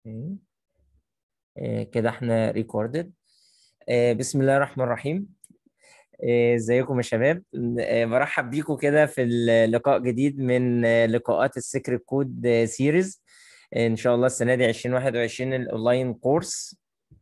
اوكي. كده احنا ريكوردد. بسم الله الرحمن الرحيم. ازيكم يا شباب؟ برحب بيكم كده في لقاء جديد من لقاءات السيكريت كود سيريز. ان شاء الله السنه دي 2021 الاونلاين كورس.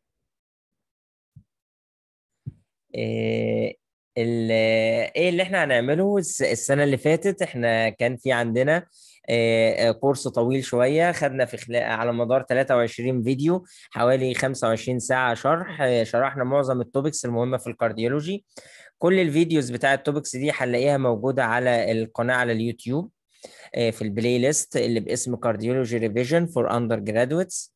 آه، ايه اللي احنا هنعمله السنه اللي فاتت؟ احنا كان في عندنا كورس طويل شويه، خدنا في خلال على مدار 23 فيديو حوالي 25 ساعه شرح. شرحنا معظم التوبكس المهمه في الكارديولوجي. كل الفيديوز بتاع التوبكس دي هنلاقيها موجوده على القناه على اليوتيوب، في البلاي ليست اللي باسم كارديولوجي ريفيجن فور اندر جرادويتس.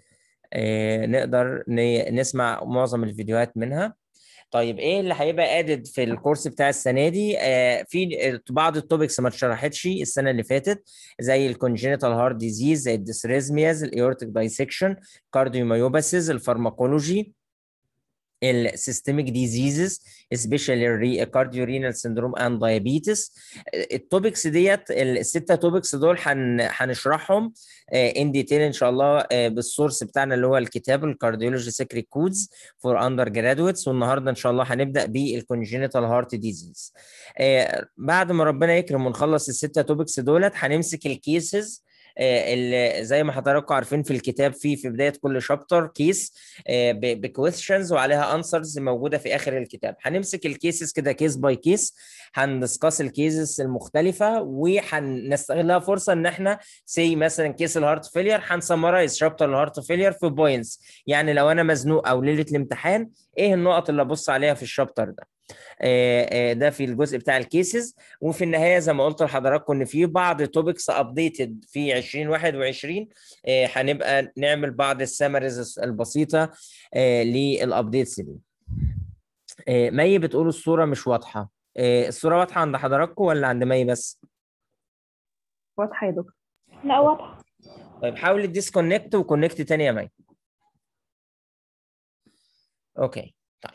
نقدر نسمع معظم الفيديوهات منها. طيب ايه اللي هيبقى ادد في الكورس بتاع السنه دي؟ في بعض التوبكس ما اتشرحتش السنه اللي فاتت، زي الكونجينيتال هارت ديزيز، زي الديسريزمياز، الايورتيك دايسكشن، كارديوميوباثيز، الفارماكولوجي، السيستميك ديزيزز، سبيشال كارديو رينال سندروم اند دايابيتس. التوبكس ديت الستة توبكس دول هنشرحهم ان ديتيل ان شاء الله، بالسورس بتاعنا اللي هو الكتاب الكارديولوجي سيكريت كودز فور اندر جرادويتس. والنهارده ان شاء الله هنبدا بالكونجينيتال هارت ديزيز. بعد ما ربنا يكرم ونخلص الستة توبكس دولت هنمسك الكيسز اللي زي ما حضراتكم عارفين في الكتاب، في بدايه كل شابتر كيس بكويستشنز وعليها انسرز موجوده في اخر الكتاب. هنمسك الكيسز كده كيس باي كيس، هندسكاس الكيسز المختلفه، وهنستغلها فرصه ان احنا سي مثلا كيس الهارت فيلير هنسمرايز شابتر الهارت فيلير في بوينتس. يعني لو انا مزنوق او ليله الامتحان، ايه النقط اللي ابص عليها في الشابتر ده؟ ده في الجزء بتاع الكيسز. وفي النهايه زي ما قلت لحضراتكم ان في بعض توبكس ابديتد في 2021، هنبقى نعمل بعض السمريز البسيطه للابديتس دي. مي بتقول الصوره مش واضحه. الصوره واضحه عند حضراتكم ولا عند مي بس؟ واضحة يا دكتور. لا واضحة. طيب حاول تديسكونكت وكونكت تاني يا مي. اوكي طيب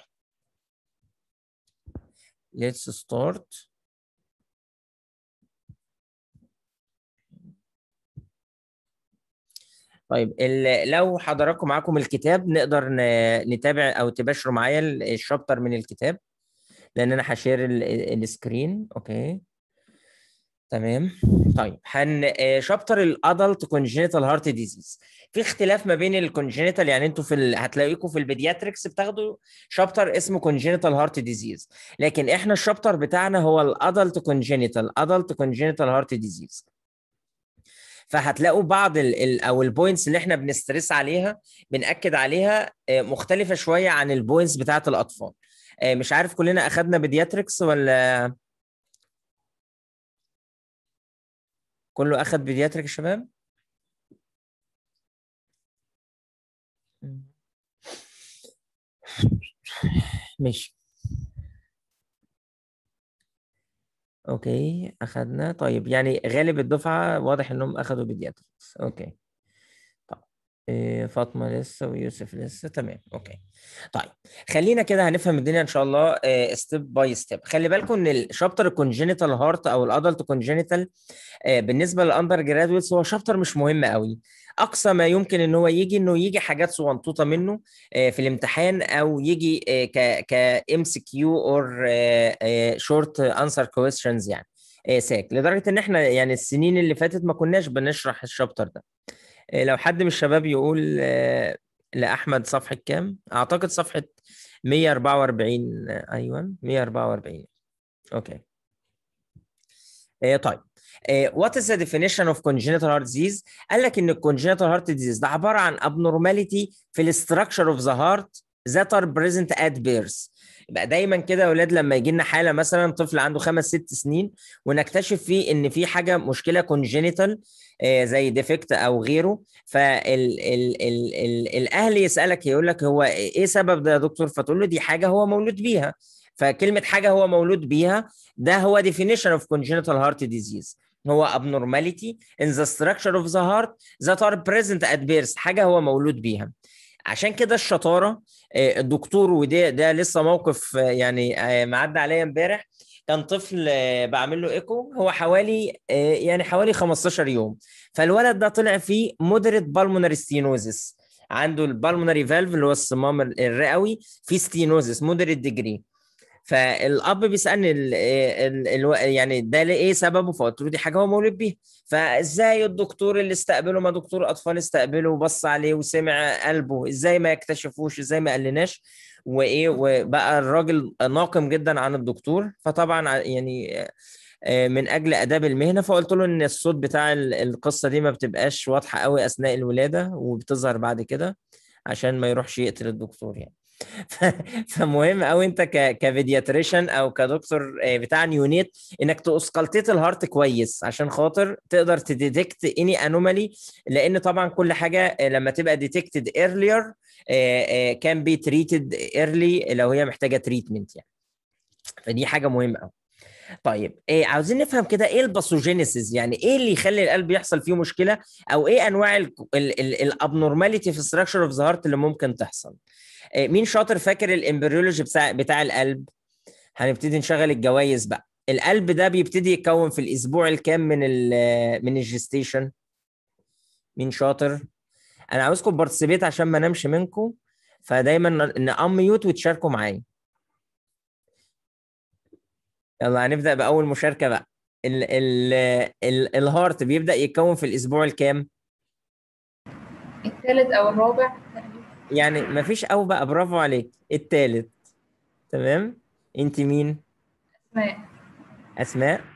let's start. طيب لو حضراتكم معاكم الكتاب نقدر نتابع او تباشروا معايا الشابتر من الكتاب، لان انا هشير السكرين. اوكي تمام. طيب شابتر الادلت كونجينيتال هارت ديزيز. في اختلاف ما بين الكونجينيتال، يعني انتوا هتلاقيكم في البيدياتريكس بتاخدوا شابتر اسمه كونجينيتال هارت ديزيز، لكن احنا الشابتر بتاعنا هو الادلت كونجينيتال هارت ديزيز. فهتلاقوا بعض او البوينتس اللي احنا بنسترس عليها بنأكد عليها مختلفة شوية عن البوينتس بتاعت الأطفال. مش عارف كلنا أخدنا بيدياتريكس ولا كله أخد بيدياتريك يا شباب؟ ماشي. اوكي اخدنا. طيب يعني غالب الدفعة واضح انهم اخدوا بيدياتريكس. اوكي طيب. فاطمة لسه ويوسف لسه. تمام اوكي. طيب خلينا كده هنفهم الدنيا ان شاء الله ستيب باي ستيب. خلي بالكم ان الشابتر الكونجينيتال هارت او الادلت كونجينيتال بالنسبه للاندر جرادويتس هو شابتر مش مهم قوي. اقصى ما يمكن ان هو انه يجي حاجات صغنطوطه منه في الامتحان، او يجي ك ام سي كيو اور شورت انسر كويستشنز يعني. ساك لدرجه ان احنا يعني السنين اللي فاتت ما كناش بنشرح الشابتر ده. لو حد من الشباب يقول لاحمد صفحه كام؟ اعتقد صفحه 144. ايوه 144. اوكي. طيب what is the definition of congenital heart disease؟ قال لك ان congenital heart disease ده عباره عن abnormality في ال structure of the heart that are present at birth. يبقى دايما كده يا اولاد لما يجي لنا حاله مثلا طفل عنده 5 6 سنين ونكتشف فيه ان في حاجه مشكله congenital زي ديفكت او غيره، الاهل يسالك يقول لك هو ايه سبب ده يا دكتور؟ فتقول له دي حاجه هو مولود بيها. فكلمه حاجه هو مولود بيها ده هو definition of congenital heart disease. هو abnormality in the structure of the heart that are present at birth، حاجة هو مولود بيها. عشان كده الشطارة الدكتور، وده لسه موقف يعني معدى عليا امبارح. كان طفل بعمل له ايكو، هو حوالي يعني حوالي 15 يوم. فالولد ده طلع فيه مودريت بالمونري ستينوزس، عنده البالمونري فالف اللي هو الصمام الرئوي في ستينوزس مودريت ديجري. فالاب بيسالني يعني ده ايه سببه، فقلت له دي حاجه هو مولود بيها. فازاي الدكتور اللي استقبله، ما دكتور اطفال استقبله وبص عليه وسمع قلبه، ازاي ما يكتشفوش، ازاي ما قالناش؟ وايه، وبقى الراجل ناقم جدا عن الدكتور. فطبعا يعني من اجل اداب المهنه، فقلت له ان الصوت بتاع القصه دي ما بتبقاش واضحه قوي اثناء الولاده وبتظهر بعد كده، عشان ما يروحش يقتل الدكتور يعني. فمهم قوي انت كفيدياتريشن او كدكتور بتاع نيونيت انك تسقلتيت الهارت كويس عشان خاطر تقدر تديتكت اني انومالي. لان طبعا كل حاجه لما تبقى ديتكتد ايرلير كان بي تريتد ايرلي لو هي محتاجه تريتمنت يعني. فدي حاجه مهمه قوي. طيب ايه عاوزين نفهم كده، ايه الباثوجينيسيس؟ يعني ايه اللي يخلي القلب يحصل فيه مشكله، او ايه انواع الابنورماليتي في الستراكشر اوف ذا هارت اللي ممكن تحصل؟ مين شاطر فاكر الامبريولوجي بتاع القلب؟ هنبتدي نشغل الجوائز بقى. القلب ده بيبتدي يتكون في الاسبوع الكام من الجستيشن؟ مين شاطر؟ انا عاوزكم بارتيسيبيت عشان ما نمشي منكم، فدايما نأميوت وتشاركوا معايا. يلا هنبدأ بأول مشاركة بقى. الهارت بيبدأ يتكون في الاسبوع الكام؟ الثالث او الرابع تقريبا. يعني مفيش او بقى، برافو عليك، التالت. تمام. انت مين؟ اسماء. اسماء.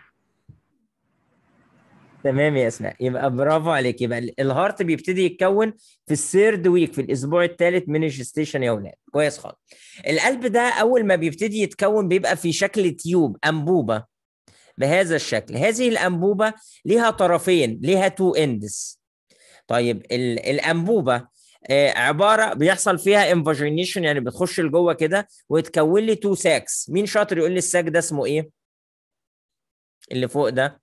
تمام يا اسماء، يبقى برافو عليك. يبقى الهارت بيبتدي يتكون في الثيرد ويك، في الاسبوع الثالث من الجستيشن يا ولاد. كويس خالص. القلب ده اول ما بيبتدي يتكون بيبقى في شكل تيوب، انبوبه بهذا الشكل. هذه الانبوبه ليها طرفين، ليها تو اندز. طيب الانبوبه عباره بيحصل فيها انفاجينيشن، يعني بتخش لجوه كده وتكون لي تو ساكس. مين شاطر يقول لي الساك ده اسمه ايه اللي فوق ده؟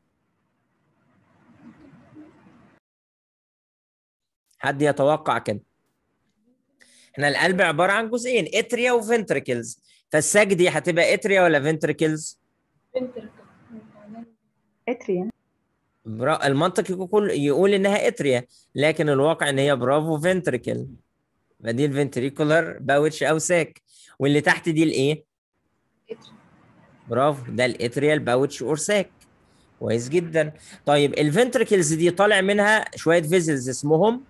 حد يتوقع كده؟ احنا القلب عباره عن جزئين، اتريا وفنتركلز. فالساك دي هتبقى اتريا ولا فنتركلز؟ فنتركل. اتريا. المنطق يقول انها اتريا، لكن الواقع ان هي برافو فنتركل. فدي الفنتريكولار باوتش او ساك. واللي تحت دي الايه؟ اتري. برافو، ده الاتريال باوتش اور ساك. كويس جدا. طيب الفنتركلز دي طالع منها شويه فيزلز اسمهم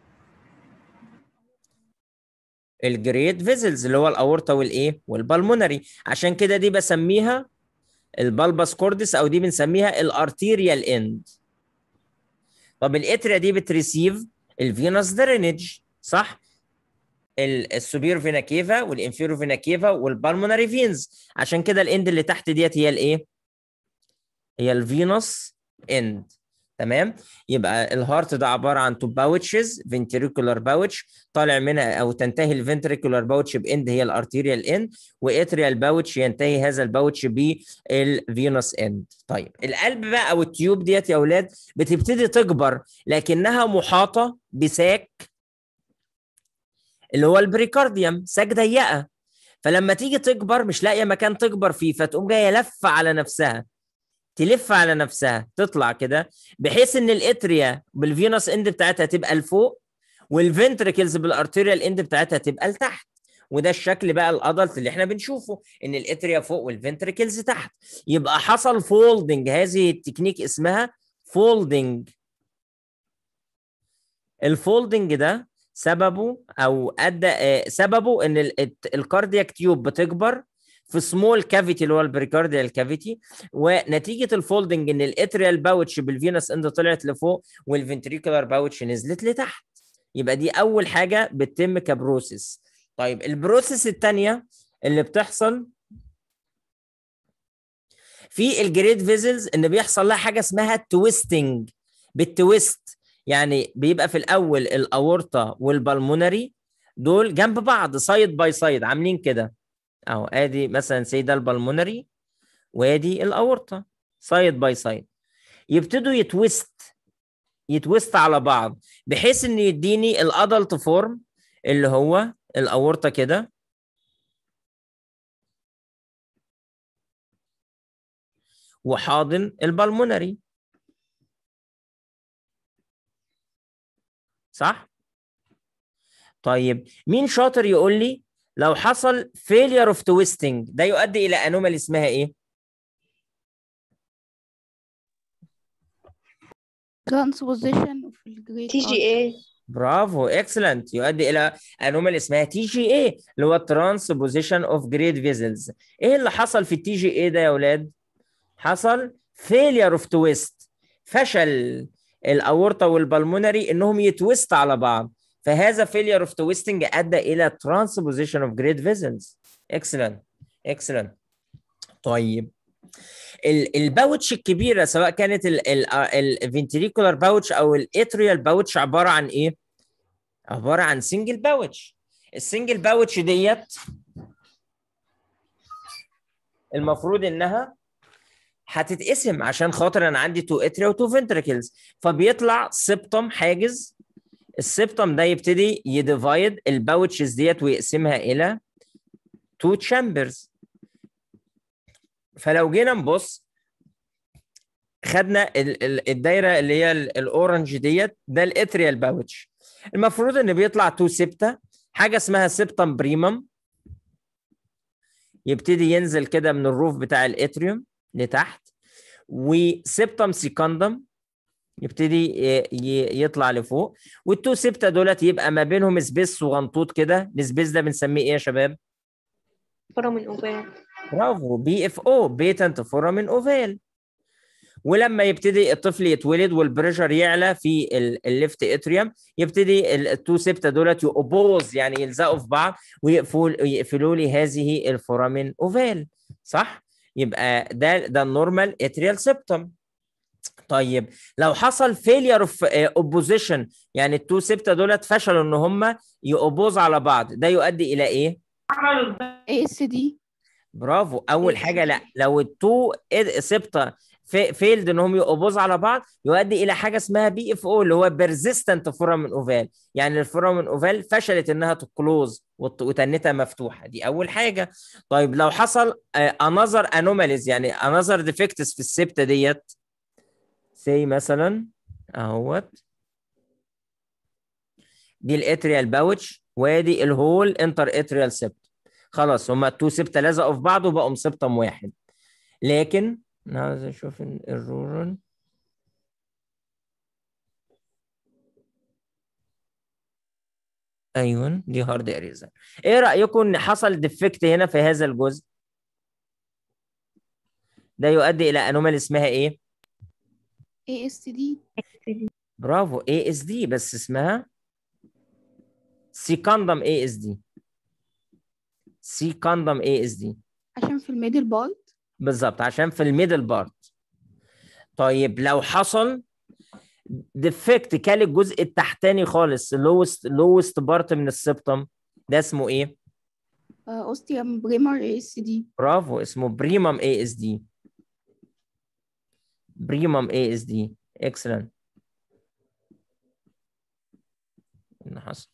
الجريت فيزلز، اللي هو الاورطه والايه والبلمونري. عشان كده دي بسميها البالباس كوردس، او دي بنسميها الارتيريال اند. طب الاتريا دي بتريسيف الفينوس درينج، صح؟ السوبير فينا كيفا والانفيرو فينا كيفا والبالمونري فينز. عشان كده الاند اللي تحت ديت هي الايه؟ هي الفينوس اند. تمام. يبقى الهارت ده عباره عن تو باوتشز، فنتريكولار باوتش طالع منها او تنتهي الفنتريكولار باوتش باند هي الارتيريال اند، واتريال باوتش ينتهي هذا الباوتش بالفينوس اند. طيب القلب بقى او التيوب ديت يا اولاد بتبتدي تكبر، لكنها محاطه بساك اللي هو البريكارديوم، ساك ضيقه. فلما تيجي تكبر مش لاقيه مكان تكبر فيه، فتقوم جايه لفه على نفسها، تلف على نفسها تطلع كده، بحيث ان الاتريا بالفينوس اند بتاعتها تبقى لفوق، والفنتركلز بالارتيريال اند بتاعتها تبقى لتحت. وده الشكل بقى الادلت اللي احنا بنشوفه، ان الاتريا فوق والفنتركلز تحت. يبقى حصل فولدنج، هذه التكنيك اسمها فولدنج. الفولدنج ده سببه او ادى سببه ان الكاردياك تيوب بتكبر في سمول كافيتي اللي هو البريكارديال كافيتي، ونتيجه الفولدنج ان الاتريال باوتش بالفينوس اند طلعت لفوق والفنتريكولار باوتش نزلت لتحت. يبقى دي اول حاجه بتتم كبروسيس. طيب البروسيس الثانيه اللي بتحصل في الجريد فيزلز ان بيحصل لها حاجه اسمها تويستنج. بالتويست يعني بيبقى في الاول الاورطه والبلمونري دول جنب بعض، سايد باي سايد، عاملين كده اهو. ادي مثلا سي ده البلمونري وادي الاورطه، سايد باي سايد. يبتدوا يتويست على بعض، بحيث ان يديني الادلت فورم اللي هو الاورطه كده، وحاضن البلمونري، صح؟ طيب مين شاطر يقول لي لو حصل failure of twisting ده يؤدي الى انومالي اسمها ايه؟ transposition of the great تي جي اي. برافو، اكسلنت، يؤدي الى انومالي اسمها تي جي اي اللي هو ترانسبوزيشن اوف جريد فيزلز. ايه اللي حصل في التي جي اي ده يا اولاد؟ حصل فيلير اوف تويست، فشل الاورطه والبلمونري انهم يتويست على بعض، فهذا فيلير اوف تويستنج ادى الى ترانسبوزيشن اوف جريد فيزلز. اكسلنت اكسلنت. طيب الباوتش الكبيره سواء كانت الفنتريكولار باوتش او الاتريال باوتش عباره عن ايه؟ عباره عن سنجل باوتش. السنجل باوتش ديت المفروض انها هتتقسم عشان خاطر انا عندي 2 اتريا و2 فنتريكلز، فبيطلع سبتم حاجز. السبتم ده يبتدي يديفايد الباوتشز ديت ويقسمها الى 2 تشامبرز. فلو جينا نبص خدنا الدايره اللي هي الاورنج ديت، ده الاتريال باوتش. المفروض ان بيطلع 2 سبتا، حاجه اسمها سبتم بريمم يبتدي ينزل كده من الروف بتاع الاتريوم لتحت، وسبتم سيكندم يبتدي يطلع لفوق، والتو سبتا دولت يبقى ما بينهم سبيس صغنطوط كده. السبيس ده بنسميه ايه يا شباب؟ فورامين اوفال. برافو، بي اف او، بيتنت فورامين اوفال. ولما يبتدي الطفل يتولد والبريشر يعلى في الليفت اتريوم، يبتدي التو سبتا دولت يوبوز يعني يلزقوا في بعض ويقفلوا لي هذه الفورامين اوفال، صح؟ يبقى ده النورمال اتريال سبتم. طيب لو حصل فيلير اوف اوبوزيشن، يعني التو سبتا دولت فشلوا ان هم يوبوز على بعض، ده يؤدي الى ايه؟ ASD. برافو، اول حاجه لا، لو التو سبتا فيلد ان هم يقبضوا على بعض يؤدي الى حاجه اسمها بي اف او اللي هو بيرزيستنت فورامين اوفال، يعني الفورامين اوفال فشلت انها تكلوز وتنتها مفتوحه، دي اول حاجه. طيب لو حصل انذر انوماليز يعني انذر ديفكتس في السبته ديت، سي مثلا اهوت دي الاتريال باوتش وادي الهول انتر اتريال سبت، خلاص هما التو سبتة لزقوا في بعض وبقوا سبتم واحد. لكن انا عايز اشوف الرورال، ايوه دي هارد اريزر. ايه رايكم ان حصل ديفكت هنا في هذا الجزء؟ ده يؤدي الى انومال اسمها ايه؟ ASD. برافو، اي اس دي، بس اسمها سيكاندم اي اس دي، سيكاندم اي اس دي، عشان في الميدل بارت. بالظبط عشان في الميدل بارت. طيب لو حصل ديفكت كان الجزء التحتاني خالص، لوست بارت من السبتم، ده اسمه ايه؟ اوستيوم بريمر ASD. برافو، اسمه بريمم اي اس دي، بريمم اي اس دي، اكسلنت. اللي حصل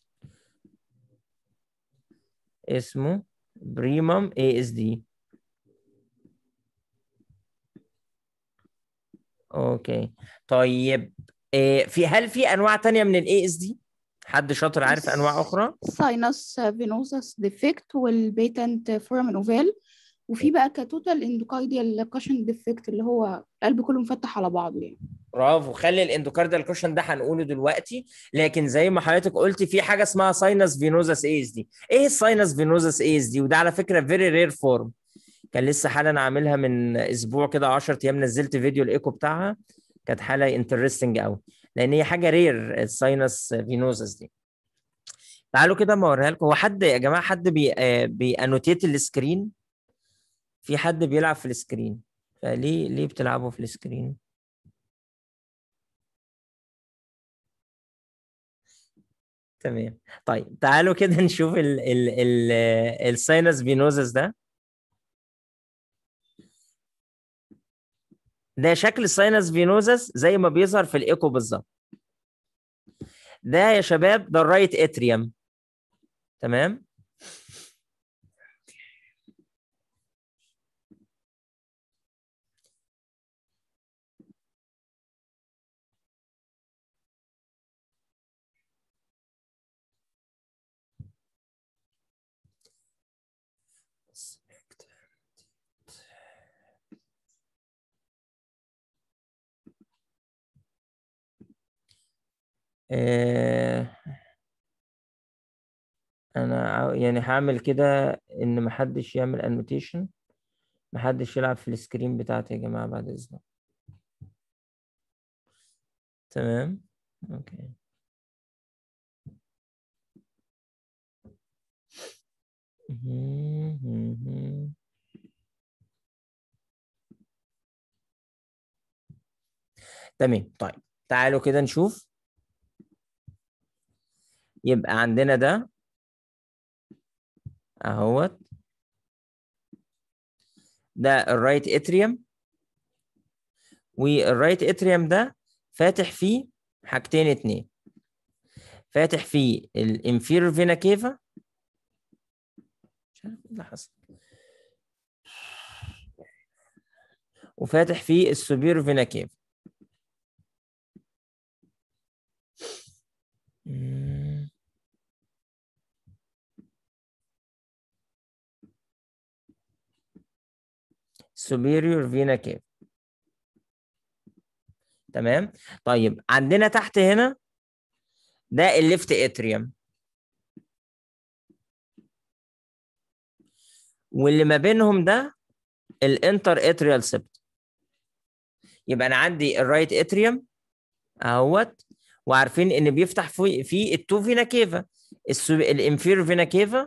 اسمه بريمم اي اس دي. اوكي طيب هل في انواع تانية من الاي اس دي؟ حد شاطر عارف انواع اخرى؟ ساينس فينوسس ديفكت والبيتنت فورامين اوفال، وفي بقى كتوتال اندوكارديال كاشن ديفكت اللي هو القلب كله مفتح على بعضه يعني. برافو، خلي الاندوكارديال كوشن ده هنقوله دلوقتي، لكن زي ما حضرتك قلتي في حاجه اسمها ساينس فينوزس اي اس دي. ايه الساينس فينوزس اي اس دي؟ وده على فكره فيري رير فورم، كان لسه حالا عاملها من اسبوع كده 10 ايام، نزلت فيديو الايكو بتاعها، كانت حاله انترستنج قوي لان هي حاجه رير الساينس فينوزس دي. تعالوا كده ما اوريها لكم. هو حد يا جماعه حد بيانوتيت السكرين؟ في حد بيلعب في السكرين؟ فليه بتلعبوا في السكرين؟ تمام. طيب تعالوا كده نشوف الساينس فينوزس ده. ده شكل الساينس فينوزس زي ما بيظهر في الايكو بالظبط. ده يا شباب ده الرايت اتريوم، تمام. آه، انا يعني هعمل كده ان محدش يعمل انوتيشن، محدش يلعب في السكرين بتاعتي يا جماعة بعد اذنك. تمام. اوكي. تمام. طيب تعالوا كده نشوف. يبقى عندنا ده اهوت، ده الرايت اتريوم، والرايت اتريوم ده فاتح فيه حاجتين اتنين، فاتح فيه الانفيرور فينا كيفا، مش عارف ايه اللي حصل، وفاتح فيه السوبيرور فينا كيفا. superior vena cava. تمام. طيب عندنا تحت هنا ده الليفت اتريوم، واللي ما بينهم ده الانتر اتريال سبت. يبقى انا عندي الرايت اتريوم اهوت، وعارفين ان بيفتح في التو فينا كيفا، الانفيرور فينا كيفا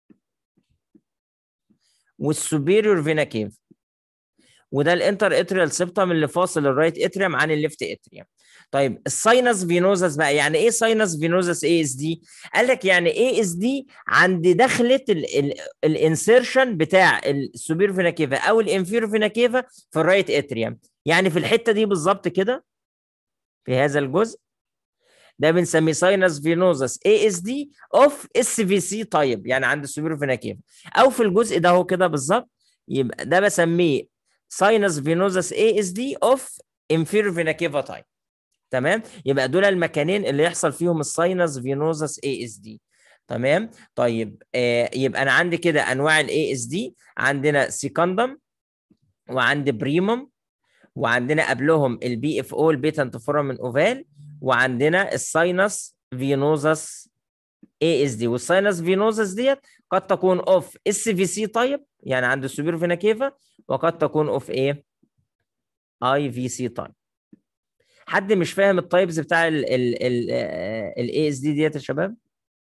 والسوبيريور فينا كيفا، وده الانتر اتريال سيبتم اللي فاصل الرايت اتريوم عن الليفت اتريوم. طيب الساينس فينوزس بقى، يعني ايه ساينس فينوزس اي اس دي؟ قال لك يعني ايه اس دي عند دخله الانسيرشن بتاع السوبير فينا كيفا او الانفيرو فينا كيفا في الرايت اتريوم، يعني في الحته دي بالظبط كده، في هذا الجزء ده بنسميه ساينس فينوزس اي اس دي اوف اس في سي تايب، يعني عند السوبير فينا كيفا، او في الجزء ده هو كده بالظبط، يبقى ده بسميه ساينس فينوزس اي اس دي اوف انفيرور فينا كيفا تايب. تمام. يبقى دول المكانين اللي يحصل فيهم الساينس فينوزس اي اس دي. تمام. طيب يبقى انا عندي كده انواع الاي اس دي، عندنا سيكاندم، وعندي بريموم، وعندنا قبلهم البي اف او البيتنت فورامين اوفال، وعندنا الساينس فينوزس اي اس دي. والساينس فينوزس ديت قد تكون اوف اس في سي تايب، يعني عند السوبر فينا كيفا، وقد تكون اوف ايه؟ اي في سي تايب. حد مش فاهم التايبز بتاع الاي اس دي ديت يا شباب؟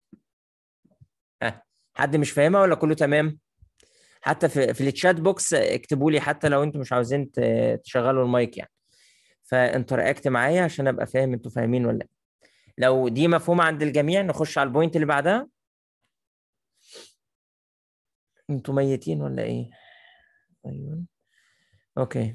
حد مش فاهمها ولا كله تمام؟ حتى في التشات بوكس اكتبوا لي، حتى لو انتوا مش عاوزين تشغلوا المايك يعني، فانتراكت معايا عشان ابقى فاهم انتوا فاهمين ولا لا. لو دي مفهومه عند الجميع نخش على البوينت اللي بعدها. انتوا ميتين ولا ايه؟ ايوه. اوكي.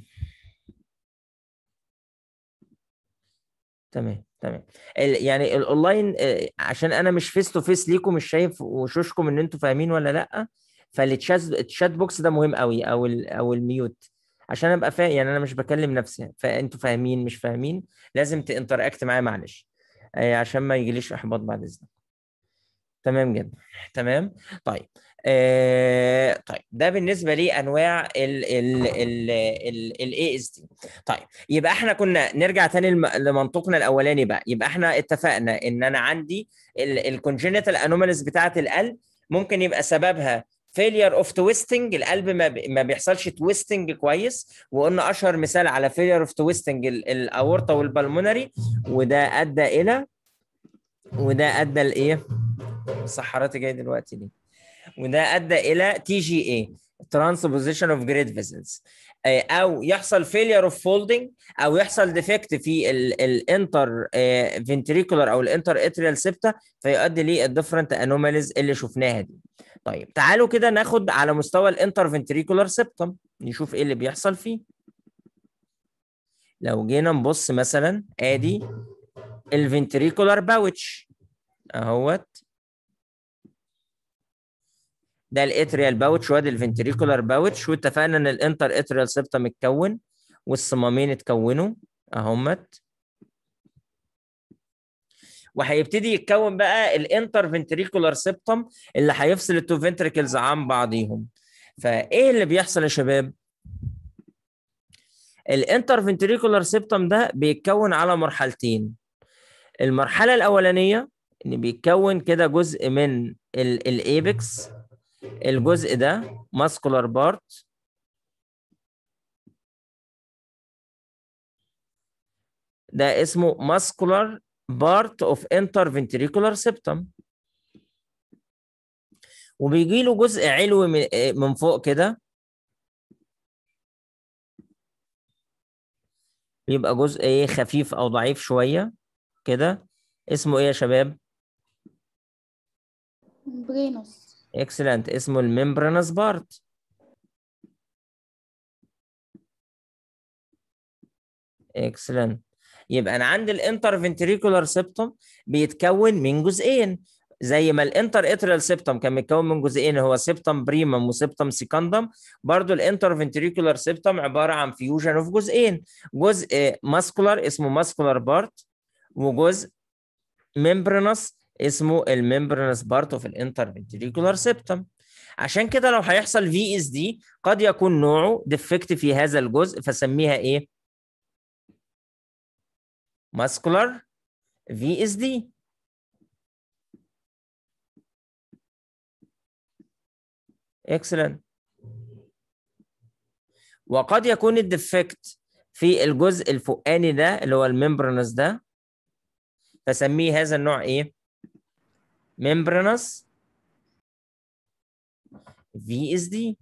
تمام تمام. يعني الاونلاين عشان انا مش فيس تو فيس ليكم، مش شايف وشوشكم ان انتوا فاهمين ولا لا، فالتشات بوكس ده مهم قوي، او الميوت، عشان ابقى فاهم، يعني انا مش بكلم نفسي، فانتوا فاهمين مش فاهمين لازم تانتراكت معايا، معلش عشان ما يجيليش احباط بعد اذنك. تمام جدا. تمام. طيب طيب ده بالنسبه لي انواع الاي اس دي. طيب يبقى احنا كنا نرجع تاني لمنطقنا الاولاني بقى. يبقى احنا اتفقنا ان انا عندي الكونجينيتال انوماليز بتاعه القلب ممكن يبقى سببها فيلير اوف تويستنج، القلب ما بيحصلش تويستنج كويس، وقلنا اشهر مثال على فيلير اوف تويستنج الاورطه والبلمونري، وده ادى لايه؟ الصحاراتي جاي دلوقتي دي، وده ادى الى تي جي اي، ترانسبوزيشن اوف جريد فيزلز، او يحصل فيلير اوف فولدنج، او يحصل ديفكت في الانتر فنتريكولار او الانتر اتريال سيبتا، فيؤدي للديفرنت انوماليز اللي شفناها دي. طيب تعالوا كده ناخد على مستوى الانتر فنتريكولار سيبتم، نشوف ايه اللي بيحصل فيه. لو جينا نبص مثلا ادي الفنتريكولار باوتش اهوت، ده الاتريال باوتش وادي الفنتريكولار باوتش، واتفقنا ان الانتر اتريال سيبتم اتكون والصمامين اتكونوا اهمت، وهيبتدي يتكون بقى الانتر فنتريكولار سيبتم اللي هيفصل التو فنتريكلز عن بعضيهم. فايه اللي بيحصل يا شباب؟ الانتر فنتريكولار سيبتم ده بيتكون على مرحلتين. المرحله الاولانيه ان بيتكون كده جزء من الايبكس، الجزء ده ماسكولار بارت، ده اسمه muscular part of interventricular septum، وبيجي له جزء علوي من فوق كده، بيبقى جزء ايه خفيف او ضعيف شويه كده، اسمه ايه يا شباب؟ ممبرينوس. اكسلنت، اسمه الممبرانس بارت. اكسلنت. يبقى انا عندي الانترفنتريكولار سيبتوم بيتكون من جزئين، زي ما الانتر اتريال سيبتوم كان متكون من جزئين، هو سيبتوم بريمم وسيبتوم سيكندم، برضو الانترفنتريكولار سيبتوم عباره عن فيوجن اوف جزئين، جزء ماسكولار اسمه ماسكولار بارت، وجزء ممبرانس اسمه الممبرانس بارت اوف الانترفنتريكولار سيبتوم. عشان كده لو هيحصل في اس دي قد يكون نوعه ديفكت في هذا الجزء، فسميها ايه؟ ماسكولار في اس دي. اكسلنت. وقد يكون الديفكت في الجزء الفوقاني ده اللي هو الممبرانس ده، فسميه هذا النوع ايه؟ ممبرانس في اس دي.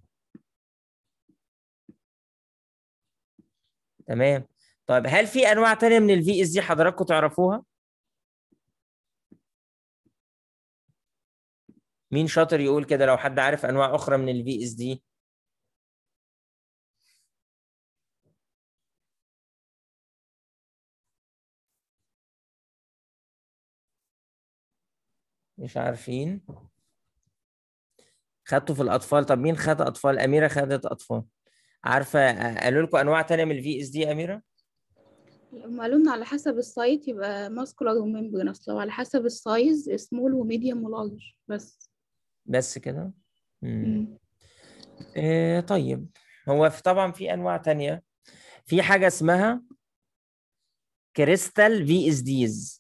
تمام. طيب هل في انواع تانية من الفي اس دي حضراتكم تعرفوها؟ مين شاطر يقول كده لو حد عارف انواع اخرى من الفي اس دي؟ مش عارفين؟ خدتوا في الاطفال؟ طب مين خد اطفال؟ اميره خدت اطفال، عارفه قالوا لكم انواع تانية من الفي اس دي يا اميره؟ لما قالوا لنا على حسب السايت يبقى ماسكولار وممبرينوس، لو على حسب السايز سمول وميديوم ولارج بس. بس كده. مم. طيب، هو طبعا في انواع تانية، في حاجه اسمها كريستال في اس ديز.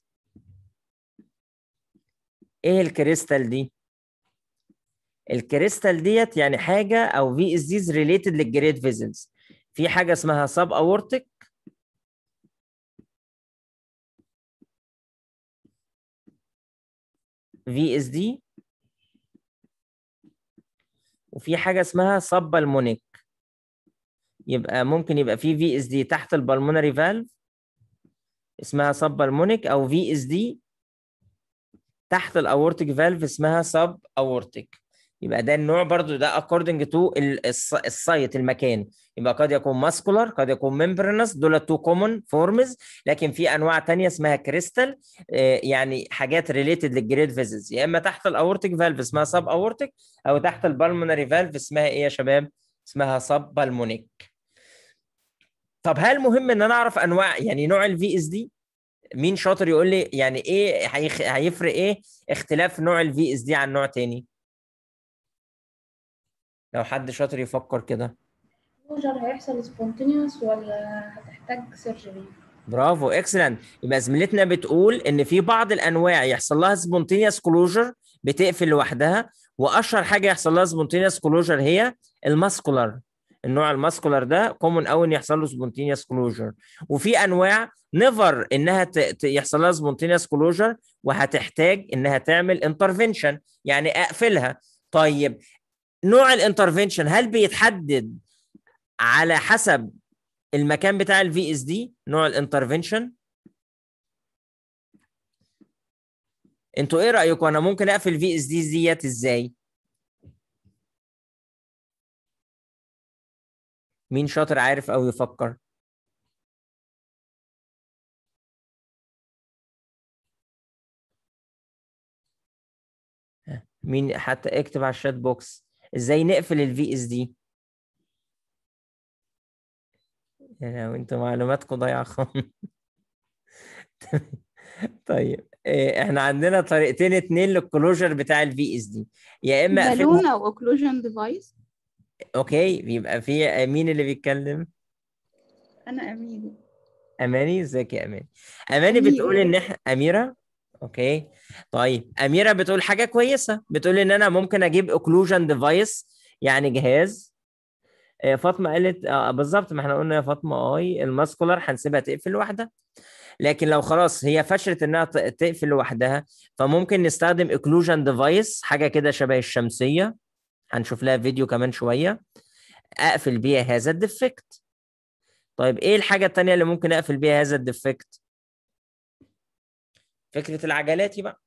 ايه الكريستال دي؟ الكريستال ديت يعني حاجه او في اس ديز ريليتد للجريد فيزلز. في حاجه اسمها سب اورتيك في اس دي، وفي حاجه اسمها سب بالمونيك. يبقى ممكن يبقى في اس دي تحت البلمونري فالف اسمها سب بالمونيك، او في اس دي تحت الاورتيك فالف اسمها سب اورتيك. يبقى ده النوع برضو ده according to السايت المكان، يبقى قد يكون ماسكولار قد يكون ممبرنس، دول تو كومن فورمز. لكن في انواع تانية اسمها كريستال، يعني حاجات ريليتد للجريد فيزلز، يا اما تحت الاورتيك فالف اسمها سب اورتيك، او تحت البلمونري فالف اسمها ايه يا شباب؟ اسمها سب بالمونيك. طب هل مهم ان انا اعرف انواع يعني نوع الفي اس دي؟ مين شاطر يقول لي يعني ايه هيفرق ايه اختلاف نوع الفي اس دي عن نوع تاني؟ لو حد شاطر يفكر كده. كلوجر هيحصل سبونتينيوس ولا هتحتاج سيرجري؟ برافو، اكسلنت. يبقى زميلتنا بتقول ان في بعض الانواع يحصل لها سبونتينيوس كلوجر، بتقفل لوحدها، واشهر حاجه يحصل لها سبونتينيوس كلوجر هي الماسكولار. النوع الماسكولار ده كومون قوي ان يحصل له سبونتينيوس كلوجر. وفي انواع نيفر انها يحصل لها سبونتينيوس كلوجر، وهتحتاج انها تعمل انترفنشن يعني اقفلها. طيب نوع الانترفنشن هل بيتحدد على حسب المكان بتاع الفي اس دي؟ نوع الانترفنشن انتوا ايه رايكم؟ انا ممكن اقفل في اس دي ديت ازاي؟ مين شاطر عارف او يفكر؟ مين حتى اكتب على الشات بوكس ازاي نقفل الفي اس دي؟ يعني انتوا معلوماتكم ضايعه خالص. طيب احنا عندنا طريقتين اتنين للكلوجر بتاع الفي اس دي، يا اما اقفلها. بالون او اوكلوجن ديفايس. اوكي، يبقى في مين اللي بيتكلم؟ انا امين. اماني، ازيك يا اماني؟ اماني بتقول أميرة. ان احنا اميره. اوكي. طيب اميره بتقول حاجه كويسه، بتقول ان انا ممكن اجيب اوكلوجن ديفايس، يعني جهاز. فاطمه قالت بالظبط، ما احنا قلنا يا فاطمه الماسكولار هنسيبها تقفل لوحدها. لكن لو خلاص هي فشلت انها تقفل لوحدها، فممكن نستخدم اوكلوجن ديفايس، حاجه كده شبه الشمسيه، هنشوف لها فيديو كمان شويه، اقفل بيها هذا الديفكت. طيب ايه الحاجه التانيه اللي ممكن اقفل بيها هذا الديفكت؟ فكره العجلات بقى،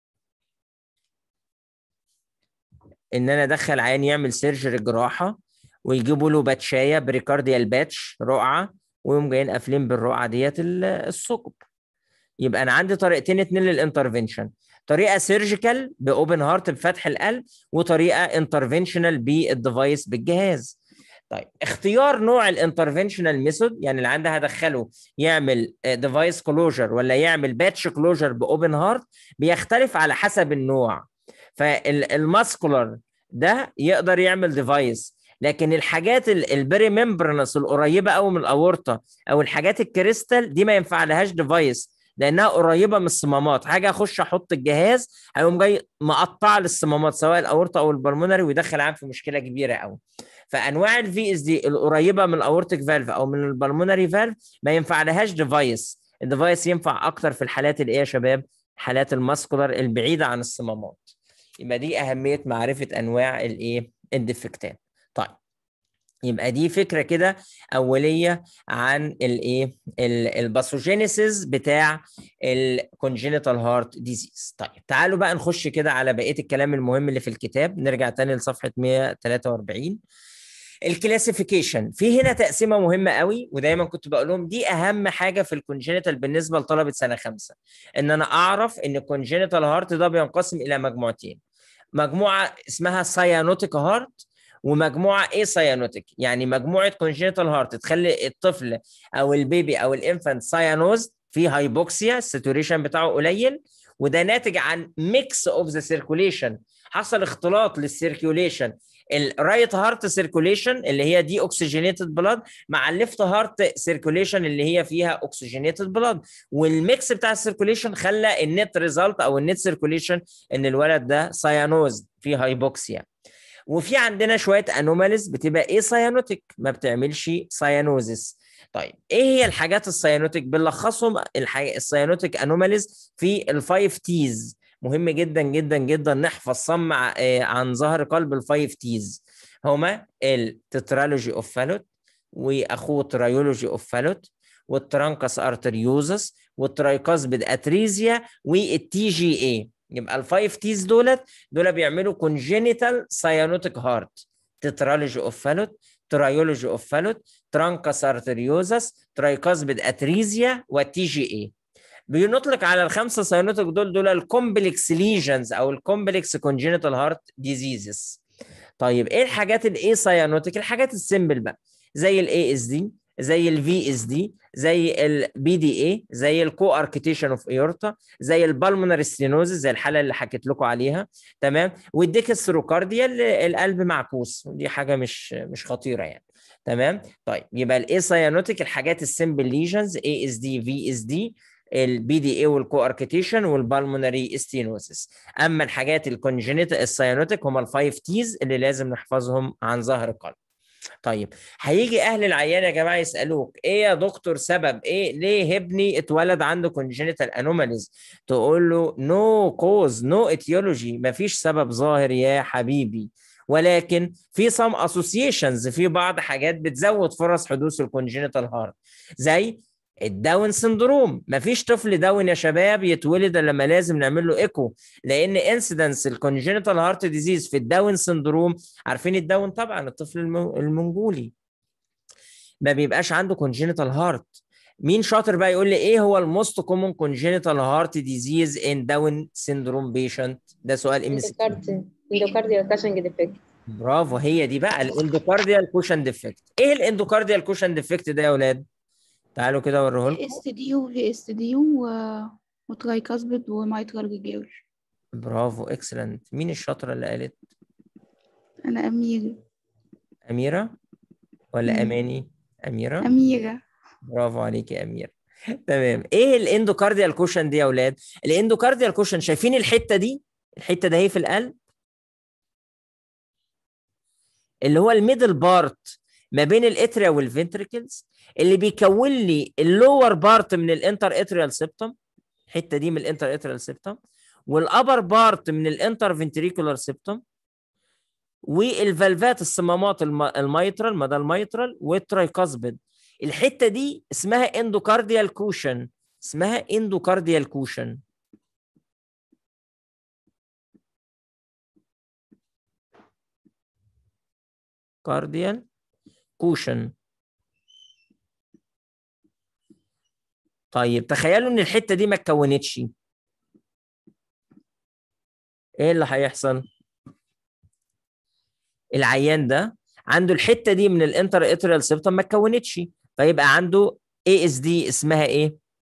ان انا ادخل عيان يعمل سيرجري جراحه، ويجيبوا له باتشايه بريكارديال باتش رقعه، ويقوم جايين قافلين بالرقعه ديت الثقب. يبقى انا عندي طريقتين اتنين للانترفنشن، طريقه سيرجيكال باوبن هارت بفتح القلب، وطريقه انترفنشنال بالديفايس بالجهاز. طيب اختيار نوع الانترفنشنال ميثود، يعني اللي عندها هدخله يعمل ديفايس كلوجر ولا يعمل باتش كلوجر باوبن هارت، بيختلف على حسب النوع. فالماسكولار ده يقدر يعمل ديفايس، لكن الحاجات البري ممبرنس القريبه قوي من الاورطه، او الحاجات الكريستال دي، ما ينفع لهاش ديفايس، لانها قريبه من الصمامات. حاجه اخش احط الجهاز هيقوم جاي مقطع للصمامات سواء الاورطه او البلمونري، ويدخل عام في مشكله كبيره قوي. فانواع الفي اس دي القريبه من الاورتيك فالف او من البلمونري فالف ما ينفع لهاش ديفايس. الديفايس ينفع اكتر في الحالات اللي ايه يا شباب؟ حالات الماسكولار البعيده عن الصمامات. يبقى دي اهميه معرفه انواع الايه الديفكتات. طيب يبقى دي فكره كده اوليه عن الايه الباثوجينيسيس بتاع الكونجينيتال هارت ديزيز. طيب تعالوا بقى نخش كده على بقيه الكلام المهم اللي في الكتاب. نرجع تاني لصفحه 143. الكلاسيفيكيشن في هنا تقسيمه مهمه قوي، ودايما كنت بقول لهم دي اهم حاجه في الكونجينيتال بالنسبه لطلبه سنه 5، ان انا اعرف ان الكونجينيتال هارت ده بينقسم الى مجموعتين. مجموعه اسمها سايانوتيك هارت، ومجموعه ايه سايانوتيك، يعني مجموعه كونجينيتال هارت تخلي الطفل او البيبي او الانفانت سايانوز، في هايبوكسيا، الساتوريشن بتاعه قليل، وده ناتج عن ميكس اوف ذا سيركوليشن، حصل اختلاط للسيركوليشن، الرايت هارت سيركوليشن اللي هي دي اوكسجينيتد بلاد مع الليفت هارت سيركوليشن اللي هي فيها اوكسجينيتد بلاد، والميكس بتاع السيركوليشن خلى النت ريزلت او النت سيركوليشن ان الولد ده سايانوز في هايبوكسيا. وفي عندنا شويه انوماليز بتبقى ايه سايانوتيك، ما بتعملش سايانوزيس. طيب ايه هي الحاجات السايانوتيك؟ بنلخصهم السايانوتيك انوماليز في الفايف تيز. مهم جدا جدا جدا نحفظ صم عن ظهر قلب الفايف تيز. هما التترالوجي اوف فالوت، واخوه ترايولوجي اوف فالوت، والترانكس ارتريوزس، والترايكاسبيد اتريزيا، والتي جي اي. يبقى الفايف تيز دول بيعملوا كونجينيتال سايانوتيك هارت: تترالوجي اوف فالوت، ترايولوجي اوف فالوت، ترانكس ارتريوزس، ترايكاسبيد اتريزيا، والتي جي اي. بنطلق على الخمسه ساينوتيك دول الكومبلكس ليجنز او الكومبلكس كونجينيتال هارت ديزيزز. طيب ايه الحاجات الايه ساينوتيك؟ الحاجات السيمبل بقى، زي الاي اس دي، زي الفي اس دي، زي البي دي اي، زي الكو اركيتيشن اوف ايورتا، زي البالمونري ستينوزس زي الحاله اللي حكيت لكم عليها، تمام، والديكستروكارديا اللي القلب معكوس، دي حاجه مش خطيره يعني. تمام. طيب يبقى الاي ساينوتيك الحاجات السيمبل ليجنز اي اس دي في اس دي، البي دي اي والكو اركيتيشن والبالمونري ستينوسيس. اما الحاجات الكونجينيتال الساينوتيك هم الفايف تيز اللي لازم نحفظهم عن ظهر القلب. طيب هيجي اهل العيان يا جماعه يسالوك ايه يا دكتور سبب ايه ليه ابني اتولد عنده كونجينيتال انوماليز؟ تقول له نو كوز نو اتيولوجي، مفيش سبب ظاهر يا حبيبي، ولكن في سم اسوسيشنز، في بعض حاجات بتزود فرص حدوث الكونجينيتال هارت، زي الداون سندروم. مفيش طفل داون يا شباب يتولد لما لازم نعمل له ايكو، لان انسيدنس الكونجينيتال هارت ديزيز في الداون سندروم، عارفين الداون طبعا الطفل المنجولي ما بيبقاش عنده كونجينيتال هارت. مين شاطر بقى يقول لي ايه هو الموست كومون كونجينيتال هارت ديزيز ان داون سندروم بيشنت؟ ده سؤال ام سي كيو. اندوكارديال كاشنج ديفكت. برافو، هي دي بقى الاندوكارديال كوشن ديفكت. ايه الاندوكارديال كوشن ديفكت ده يا اولاد؟ تعالوا كده اوريه لكم. اس دي وفي اس دي وترايكاسبيد ومايترال ريجيرج. برافو اكسلنت. مين الشاطره اللي قالت؟ انا اميرة. اميره ولا اماني؟ اميره. اميرة. برافو عليك يا اميره. تمام. ايه الاندوكارديال كوشن دي يا اولاد؟ الاندوكارديال كوشن شايفين الحته دي؟ الحته ده هي في القلب اللي هو الميدل بارت ما بين الاتريا والفنتريكلز، اللي بيكون لي اللور بارت من الانتر اتريال سيبتم، الحته دي من الانتر اتريال سيبتم، والابر بارت من الانتر فنتريكولار سيبتم، والفالفات الصمامات الميترال مدى الميترال والترايكاسبيد. الحته دي اسمها اندوكارديال كوشن، اسمها اندوكارديال كوشن. كارديال كوشن. طيب تخيلوا ان الحته دي ما اتكونتش، ايه اللي هيحصل؟ العيان ده عنده الحته دي من الانتر اتريال سيبتم ما اتكونتش، فيبقى عنده اي اس دي اسمها ايه؟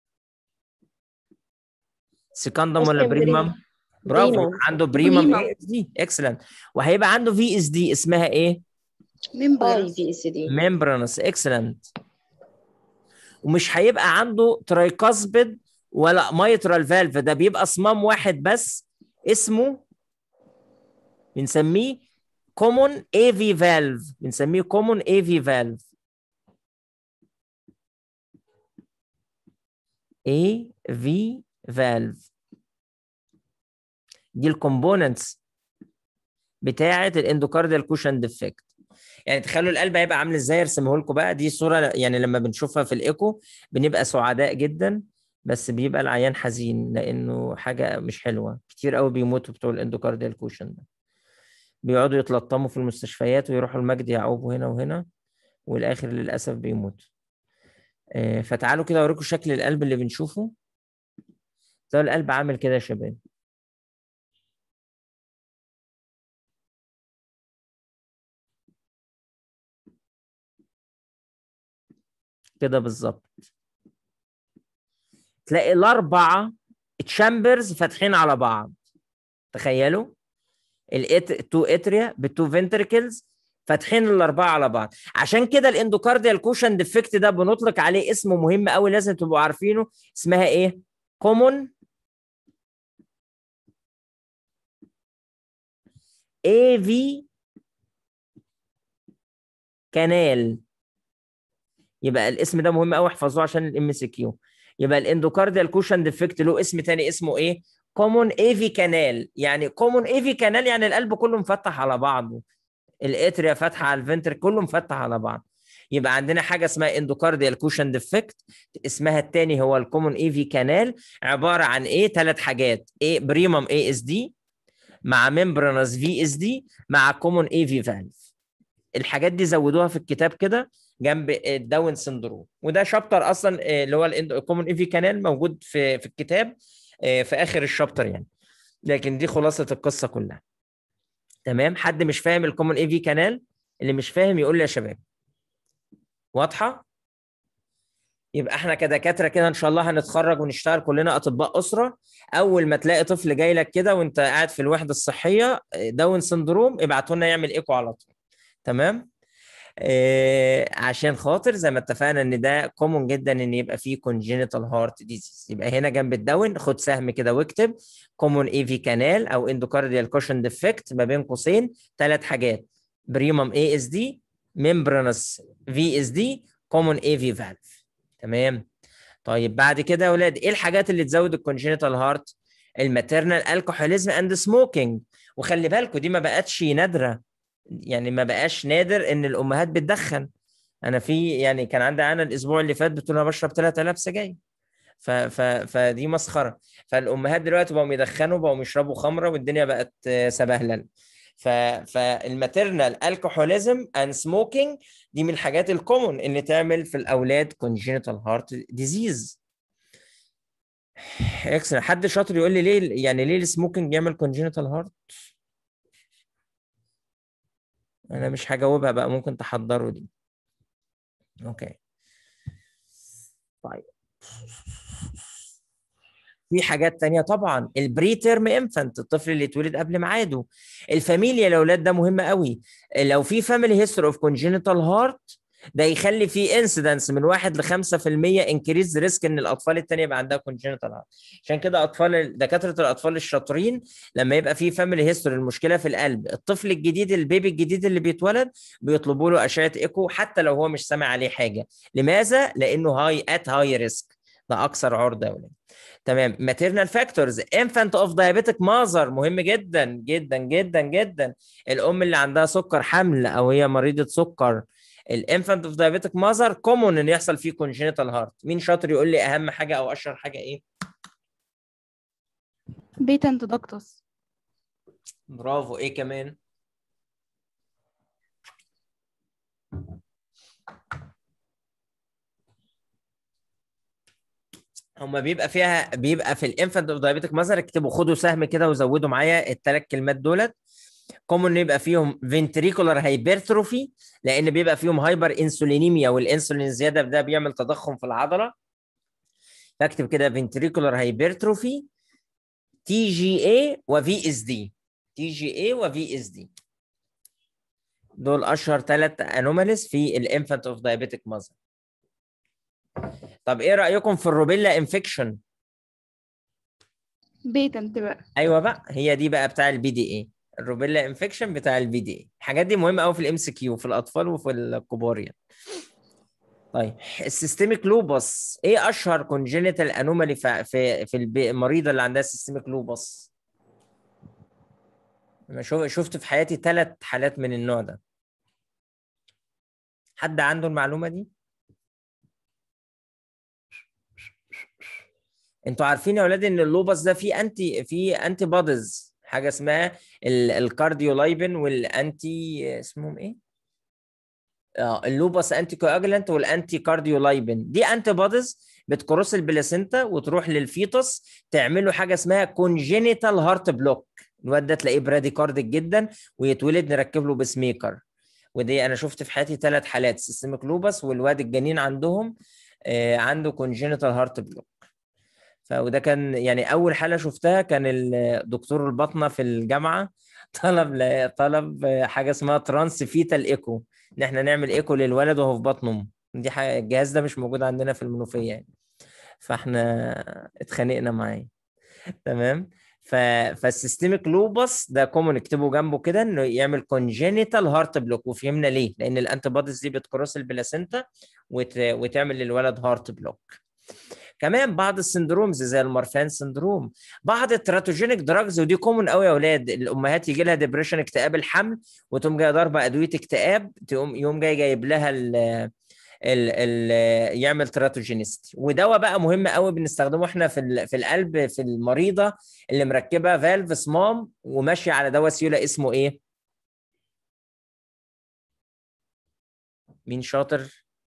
سكاندم ولا بريمم؟ برافو، يبقى عنده بريمم اي اس دي. اكسلنت. وهيبقى عنده في اس دي اسمها ايه؟ هاي في اس دي. ممبرانس. اكسلنت. ومش هيبقى عنده ترايكاسبيد ولا مايترال فالف، ده بيبقى صمام واحد بس اسمه بنسميه common AV valve، بنسميه common AV valve. AV valve دي الكومبوننتس بتاعه الاندوكارديال كوشن ديفكت. يعني تخيلوا القلب هيبقى عامل ازاي، ارسمه لكم بقى. دي صوره يعني لما بنشوفها في الايكو بنبقى سعداء جدا، بس بيبقى العيان حزين لانه حاجه مش حلوه. كتير قوي بيموتوا بتوع الاندوكارديال كوشن ده، بيقعدوا يتلطموا في المستشفيات ويروحوا المجد يعقوب هنا وهنا، والاخر للاسف بيموت. فتعالوا كده اوريكم شكل القلب اللي بنشوفه. ده القلب عامل كده يا شباب، كده بالظبط. تلاقي الاربعه تشامبرز فاتحين على بعض. تخيلوا التو اتريا بالتو فنتركلز فاتحين الاربعه على بعض. عشان كده الاندوكارديال كوشن ديفكت ده بنطلق عليه اسمه مهم قوي، لازم تبقوا عارفينه. اسمها ايه؟ كومون اي في كانال. يبقى الاسم ده مهم قوي، احفظوه عشان الام سي كيو. يبقى الاندوكارديال كوشن ديفكت له اسم تاني اسمه ايه؟ كومون اي في كانال. يعني كومون اي في كانال يعني القلب كله مفتح على بعضه، الاتريا فاتحه على الفنتر، كله مفتح على بعض. يبقى عندنا حاجه اسمها اندوكارديال كوشن ديفكت، اسمها الثاني هو الكومون اي في كانال. عباره عن ايه؟ ثلاث حاجات: ايه؟ بريمم اي اس دي مع ممبرانس في اس دي مع كومون اي في فالف. الحاجات دي زودوها في الكتاب كده جنب الداون سندروم، وده شابتر اصلا اللي هو الكومون اي في كانال موجود في الكتاب في اخر الشابتر يعني، لكن دي خلاصه القصه كلها. تمام. حد مش فاهم الكومون اي في كانال؟ اللي مش فاهم يقول لي يا شباب. واضحه؟ يبقى احنا كدكاتره كده ان شاء الله هنتخرج ونشتغل كلنا اطباء اسره. اول ما تلاقي طفل جاي لك كده وانت قاعد في الوحده الصحيه داون سندروم، ابعتوا لنا يعمل ايكو على طول. تمام. عشان خاطر زي ما اتفقنا ان ده كومون جدا ان يبقى فيه congenital heart disease. يبقى هنا جنب الداون خد سهم كده واكتب common AV canal او endocardial cushion defect ما بين قوسين ثلاث حاجات: بريمم ASD، membranous VSD، common AV valve. تمام. طيب بعد كده يا ولاد ايه الحاجات اللي تزود الكونجينيتال هارت؟ الماتيرنال الكحوليزم اند سموكينج. وخلي بالكم دي ما بقتش نادره، يعني ما بقاش نادر ان الامهات بتدخن. انا يعني كان عندي انا الاسبوع اللي فات بتقول انا بشرب 3000 سجاير. فدي مسخره. فالامهات دلوقتي بقوا يدخنوا، بقوا يشربوا خمره، والدنيا بقت سبهلل. فالماتيرنال الكحوليزم اند سموكينج دي من الحاجات الكومون اللي تعمل في الاولاد congenital heart disease. اكسل. حد شاطر يقول لي ليه، يعني ليه السموكينج يعمل congenital heart؟ انا مش هجاوبها بقى، ممكن تحضروا دي. اوكي. طيب في حاجات تانية طبعا. البري تيرم انفانت، الطفل اللي اتولد قبل ميعاده. الفاميليا الاولاد ده مهم قوي. لو في فاميلي هيستوري اوف كونجينيتال هارت ده يخلي في انسيدنس من 1 ل 5% انكريز ريسك ان الاطفال الثانيه يبقى عندها كونجنتال هارت. عشان كده دكاتره الاطفال الشاطرين لما يبقى في فاميلي هيستوري المشكله في القلب، الطفل الجديد البيبي الجديد اللي بيتولد بيطلبوا له اشعه ايكو حتى لو هو مش سامع عليه حاجه. لماذا؟ لانه هاي ريسك، ده اكثر عرضه يا ولاد. تمام. ماتيرنال فاكتورز، انفانت اوف دايابيتك ماذر، مهم جدا جدا جدا جدا. الام اللي عندها سكر حمل او هي مريضه سكر، الانفانت اوف دايابيتك ماذر كومون ان يحصل فيه كونجينيتال هارت. مين شاطر يقول لي اهم حاجه او اشهر حاجه ايه؟ بيتنت دكتس. برافو. ايه كمان؟ هما بيبقى في الانفانت اوف دايابيتك ماذر، اكتبوا خدوا سهم كده وزودوا معايا الثلاث كلمات دولت. كومون يبقى فيهم فنتريكولار هايبرتروفي، لان بيبقى فيهم هايبر انسولينيميا، والانسولين زياده ده بيعمل تضخم في العضله. فاكتب كده فنتريكولار هايبرتروفي، تي جي اي وفي اس دي. تي جي اي وفي اس دي دول اشهر 3 انوماليز في الانفانت اوف دايابيتك ماذر. طب ايه رايكم في الروبيلا انفكشن؟ بيتنت بقى. ايوه بقى، هي دي بقى بتاع البي دي اي، الروبيلا انفكشن بتاع البي دي اي. الحاجات دي مهمه قوي في الام سي كيو في الاطفال وفي الكبار يعني. طيب السيستميك لوبس، ايه اشهر كونجينيتال انومالي في المريضه اللي عندها سيستميك لوبس؟ انا شفت في حياتي 3 حالات من النوع ده. حد عنده المعلومه دي؟ انتوا عارفين يا اولاد ان اللوبس ده فيه انتي بوديز، حاجه اسمها الكارديولايبين والانتي اسمهم ايه؟ اللوبس انتي كواجلانت والانتي كارديولايبين، دي انتي بوديز بتكروس البلاسينتا وتروح للفيتوس تعمله حاجه اسمها كونجينيتال هارت بلوك. الواد ده تلاقيه براديكارديك جدا ويتولد نركب له بسميكر. ودي انا شفت في حياتي 3 حالات سيستميك لوبس، والواد الجنين عندهم عنده كونجينيتال هارت بلوك. وده كان يعني اول حاله شفتها، كان الدكتور الباطنه في الجامعه طلب حاجه اسمها ترانس فيتال ايكو، ان احنا نعمل ايكو للولد وهو في بطن امه. دي حاجه الجهاز ده مش موجود عندنا في المنوفيه يعني، فاحنا اتخانقنا معاه. تمام. فالسيستميك لوبس ده كومون، اكتبوا جنبه كده انه يعمل كونجينيتال هارت بلوك. وفهمنا ليه، لان الانتي بوديز دي بتكروس البلاسينتا وتعمل للولد هارت بلوك. كمان بعض السندرومز زي المارفان سندروم، بعض التراتوجينيك دراجز، ودي كومون قوي يا اولاد. الامهات يجي لها ديبريشن، اكتئاب الحمل، وتقوم جايه ضاربه ادويه اكتئاب، يقوم جايب لها ال يعمل تراتوجينيستي. ودواء بقى مهم قوي بنستخدمه احنا في القلب في المريضه اللي مركبه فالف صمام وماشيه على دواء سيوله، اسمه ايه؟ مين شاطر؟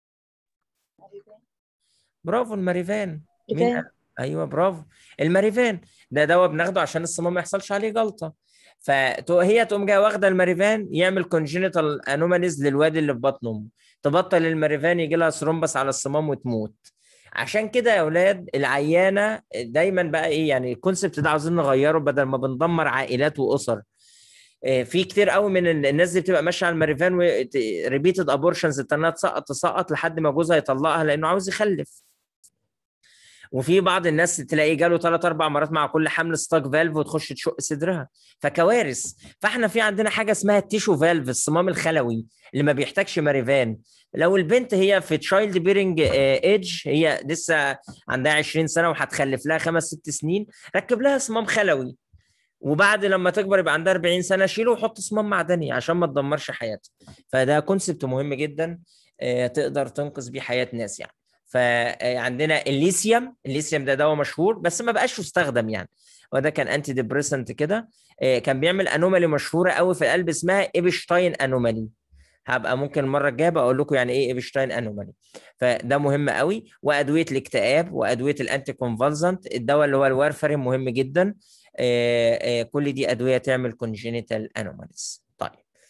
برافو، الماريفان. مين؟ ايوه برافو، الماريفان ده دواء بناخده عشان الصمام ما يحصلش عليه جلطه. فهي تقوم جايه واخده الماريفان يعمل كونجينيتال انوماليز للواد اللي في بطن امه، تبطل الماريفان يجي لها ثرومبس على الصمام وتموت. عشان كده يا اولاد العيانه دايما بقى ايه يعني، الكونسبت ده عاوزين نغيره بدل ما بندمر عائلات واسر. في كتير قوي من الناس دي بتبقى ماشيه على الماريفان وريبيتد ابورشنز، انها تسقط لحد ما جوزها يطلقها لانه عاوز يخلف. وفي بعض الناس تلاقيه جاله 3 4 مرات مع كل حمل ستاك فالف وتخش تشق صدرها، فكوارث. فاحنا في عندنا حاجه اسمها التيشو فالف، الصمام الخلوي اللي ما بيحتاجش ماريفان. لو البنت هي في تشايلد بيرنج ايدج، هي لسه عندها 20 سنه وهتخلف لها 5 6 سنين، ركب لها صمام خلوي. وبعد لما تكبر يبقى عندها 40 سنه شيله وحط صمام معدني عشان ما تدمرش حياتها. فده كونسبت مهم جدا تقدر تنقذ بيه حياه ناس يعني. فعندنا الليثيوم ده دواء مشهور بس ما بقاش يستخدم يعني، وده كان انتي ديبريسنت كده. كان بيعمل انومالي مشهوره قوي في القلب اسمها ايبشتاين انومالي. هبقى ممكن المره الجايه بقول لكم يعني ايه ايبشتاين انومالي. فده مهم قوي. وادويه الاكتئاب وادويه الانتي كونفالزنت، الدواء اللي هو الوارفرين مهم جدا. كل دي ادويه تعمل كونجينيتال انوماليز. طيب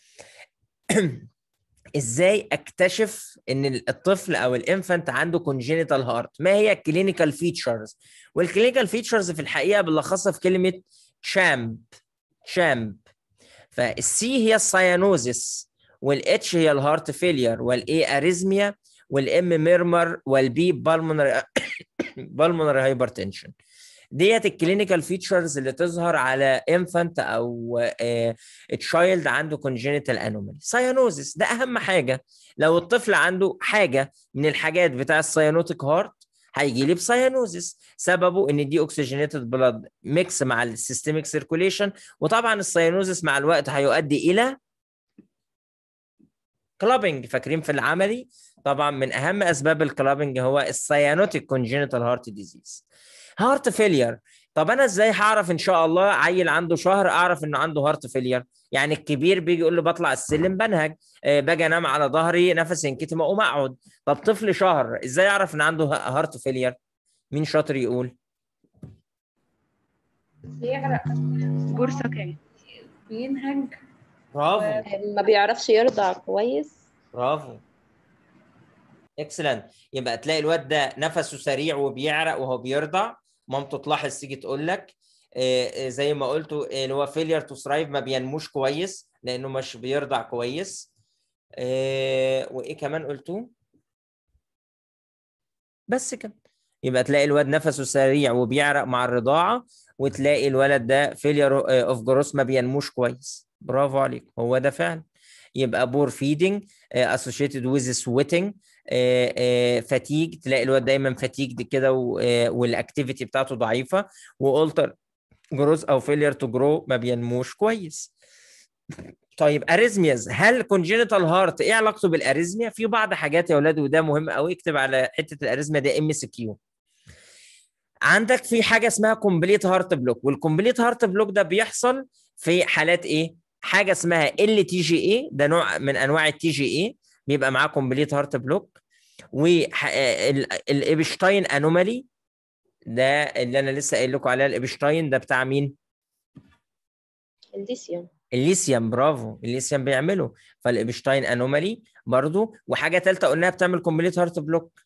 ازاي اكتشف ان الطفل او الانفانت عنده كونجينيتال هارت؟ ما هي الكلينيكال فيتشرز؟ والكلينيكال فيتشرز في الحقيقه بنلخصها في كلمه شامب. فالسي هي السايانوزيس، والاتش هي الهارت فيلير، والاي اريزميا، والام ميرمر، والبي بالمونري هايبرتنشن. ديت الكلينيكال فيتشرز اللي تظهر على انفانت او تشايلد عنده كونجينيتال انومالي. سايانوزيس ده اهم حاجه. لو الطفل عنده حاجه من الحاجات بتاع السايانوتيك هارت هيجي لي بسايانوزيس، سببه ان دي اوكسجينيتد بلاد ميكس مع السيستميك سيركوليشن، وطبعا السايانوزيس مع الوقت هيؤدي الى كلابنج. فاكرين في العملي طبعا من اهم اسباب الكلابنج هو السايانوتيك كونجينيتال هارت ديزيز. هارت فيلير، طب انا ازاي هعرف ان شاء الله عيل عنده شهر اعرف انه عنده هارت فيلير؟ يعني الكبير بيجي يقول له بطلع السلم بنهج، باجي انام على ظهري نفسي ينكتم اقوم اقعد. طب طفل شهر ازاي اعرف ان عنده هارت فيلير؟ مين شاطر يقول؟ بيعرق، بورسكان. بينهج، برافو ما بيعرفش يرضع كويس. برافو اكسلنت. يبقى تلاقي الواد ده نفسه سريع وبيعرق وهو بيرضع، مامته تلاحظ تيجي تقول لك زي ما قلتوا اللي هو فيلير تو ثرايف، ما بينموش كويس لانه مش بيرضع كويس. وايه كمان قلتوه؟ بس كده. يبقى تلاقي الواد نفسه سريع وبيعرق مع الرضاعه، وتلاقي الولد ده فيلير اوف جروس، ما بينموش كويس. برافو عليك، هو ده فعلا. يبقى بور فيدنج اسوشيتد ويز سويتنج، فاتيج، تلاقي الواد دايما فاتيج كده والاكتيفيتي بتاعته ضعيفه، والتر جروز او فيلير تو جرو، ما بينموش كويس. طيب اريزمياز، هل كونجينيتال هارت ايه علاقته بالاريزميا؟ في بعض حاجات يا اولاد وده مهم قوي، اكتب على حته الاريزميا ده MCQ. عندك في حاجه اسمها كومبليت هارت بلوك، والكومبليت هارت بلوك ده بيحصل في حالات ايه؟ حاجه اسمها LTGA، ده نوع من انواع الTGA بيبقى معاه كومبليت هارت بلوك. والإبشتاين انومالي ده اللي انا لسه قايل لكم عليها، الإبشتاين ده بتاع مين؟ الليثيوم. الليثيوم، برافو، الليثيوم بيعمله. فالإبشتاين انومالي برضو. وحاجه ثالثه قلناها بتعمل كومبليت هارت بلوك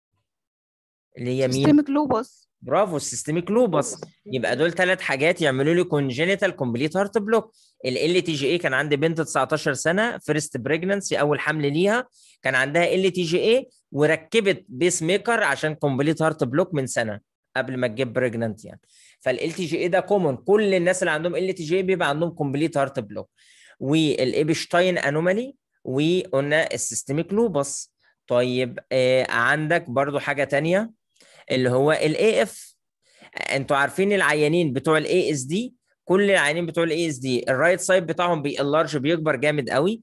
اللي هي مين؟ سيستميك لوبس. برافو، السيستميك لوبس. يبقى دول 3 حاجات يعملوا لي كونجينيتال كومبليت هارت بلوك. LTGA كان عندي بنت 19 سنه فيرست بريجننسي، اول حمل ليها، كان عندها LTGA وركبت بيس ميكر عشان كومبليت هارت بلوك من سنه قبل ما تجيب بريجننت يعني. فالLTGA ده كومون، كل الناس اللي عندهم LTGA بيبقى عندهم كومبليت هارت بلوك. والإبشتاين انومالي، وقلنا السيستميك لوبس. طيب عندك برضو حاجه تانية اللي هو الAF. انتوا عارفين العيانين بتوع الASD، كل العيانين بتوع الASD الرايت سايد بتاعهم اللارج بيكبر جامد قوي،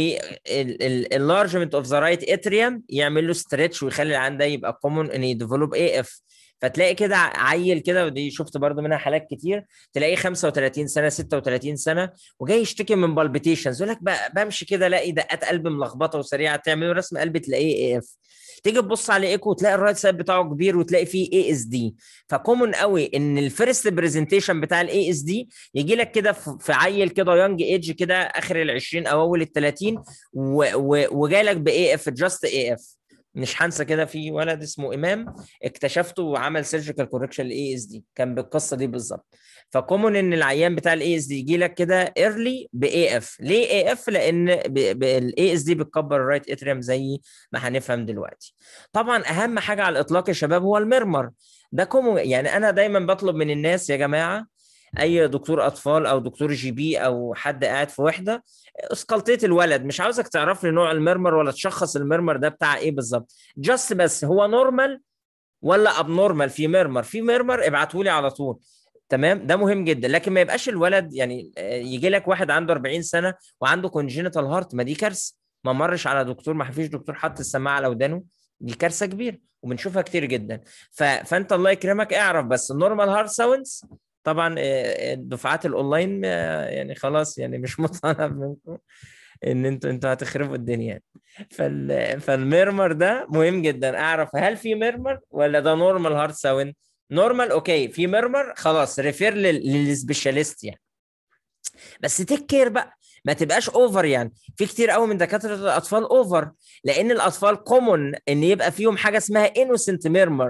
واللارجمنت اوف ذا رايت اتريوم يعمل له ستريتش ويخلي العيان ده يبقى كومون ان يديفلوب AF. فتلاقي كده عيل كده، ودي شفت برضو منها حالات كتير، تلاقيه 35 سنه 36 سنه وجاي يشتكي من بالبيتيشنز، يقول لك بمشي كده الاقي دقات قلب ملخبطه وسريعه، تعمل له رسم قلب تلاقيه AF. تيجي تبص على ايكو وتلاقي الرايت سايد بتاعه كبير وتلاقي فيه ASD. فكومن قوي ان الفيرست برزنتيشن بتاع الASD يجي لك كده في عيل كده يونج ايدج كده اخر ال20 او اول ال30 وجاي لك بAF، جاست AF. مش هنسى كده في ولد اسمه امام اكتشفته وعمل سيرجيكال كوركشن للASD، كان بالقصه دي بالظبط. فكومن ان العيان بتاع الASD يجي لك كده ايرلي بAF. ليه AF؟ لان الASD بتكبر الرايت اتريوم زي ما هنفهم دلوقتي. طبعا اهم حاجه على الاطلاق يا شباب هو المرمر ده كومون. يعني انا دايما بطلب من الناس يا جماعه، اي دكتور اطفال او دكتور GP او حد قاعد في وحده، اسقلطيت الولد مش عاوزك تعرف لي نوع المرمر ولا تشخص المرمر ده بتاع ايه بالظبط، جاست بس هو نورمال ولا اب نورمال. في مرمر ابعته لي على طول، تمام؟ ده مهم جدا. لكن ما يبقاش الولد يعني يجي لك واحد عنده 40 سنه وعنده كونجينيتال هارت، ما دي كارثه. ما مرش على دكتور، ما فيش دكتور حط السماعه على ودانه، دي كارثه كبيره وبنشوفها كتير جدا. فانت الله يكرمك اعرف بس النورمال هارت ساوندز. طبعا الدفعات الاونلاين يعني خلاص يعني مش مطالب منكم ان انتوا هتخربوا الدنيا يعني. فالميرمر ده مهم جدا، اعرف هل في ميرمر ولا ده نورمال هارت ساوند. نورمال اوكي، في ميرمر خلاص ريفير للسبيشاليست يعني. بس تيك كير بقى، ما تبقاش اوفر. يعني في كتير قوي من دكاتره الاطفال اوفر، لان الاطفال كومون ان يبقى فيهم حاجه اسمها انوسنت ميرمر.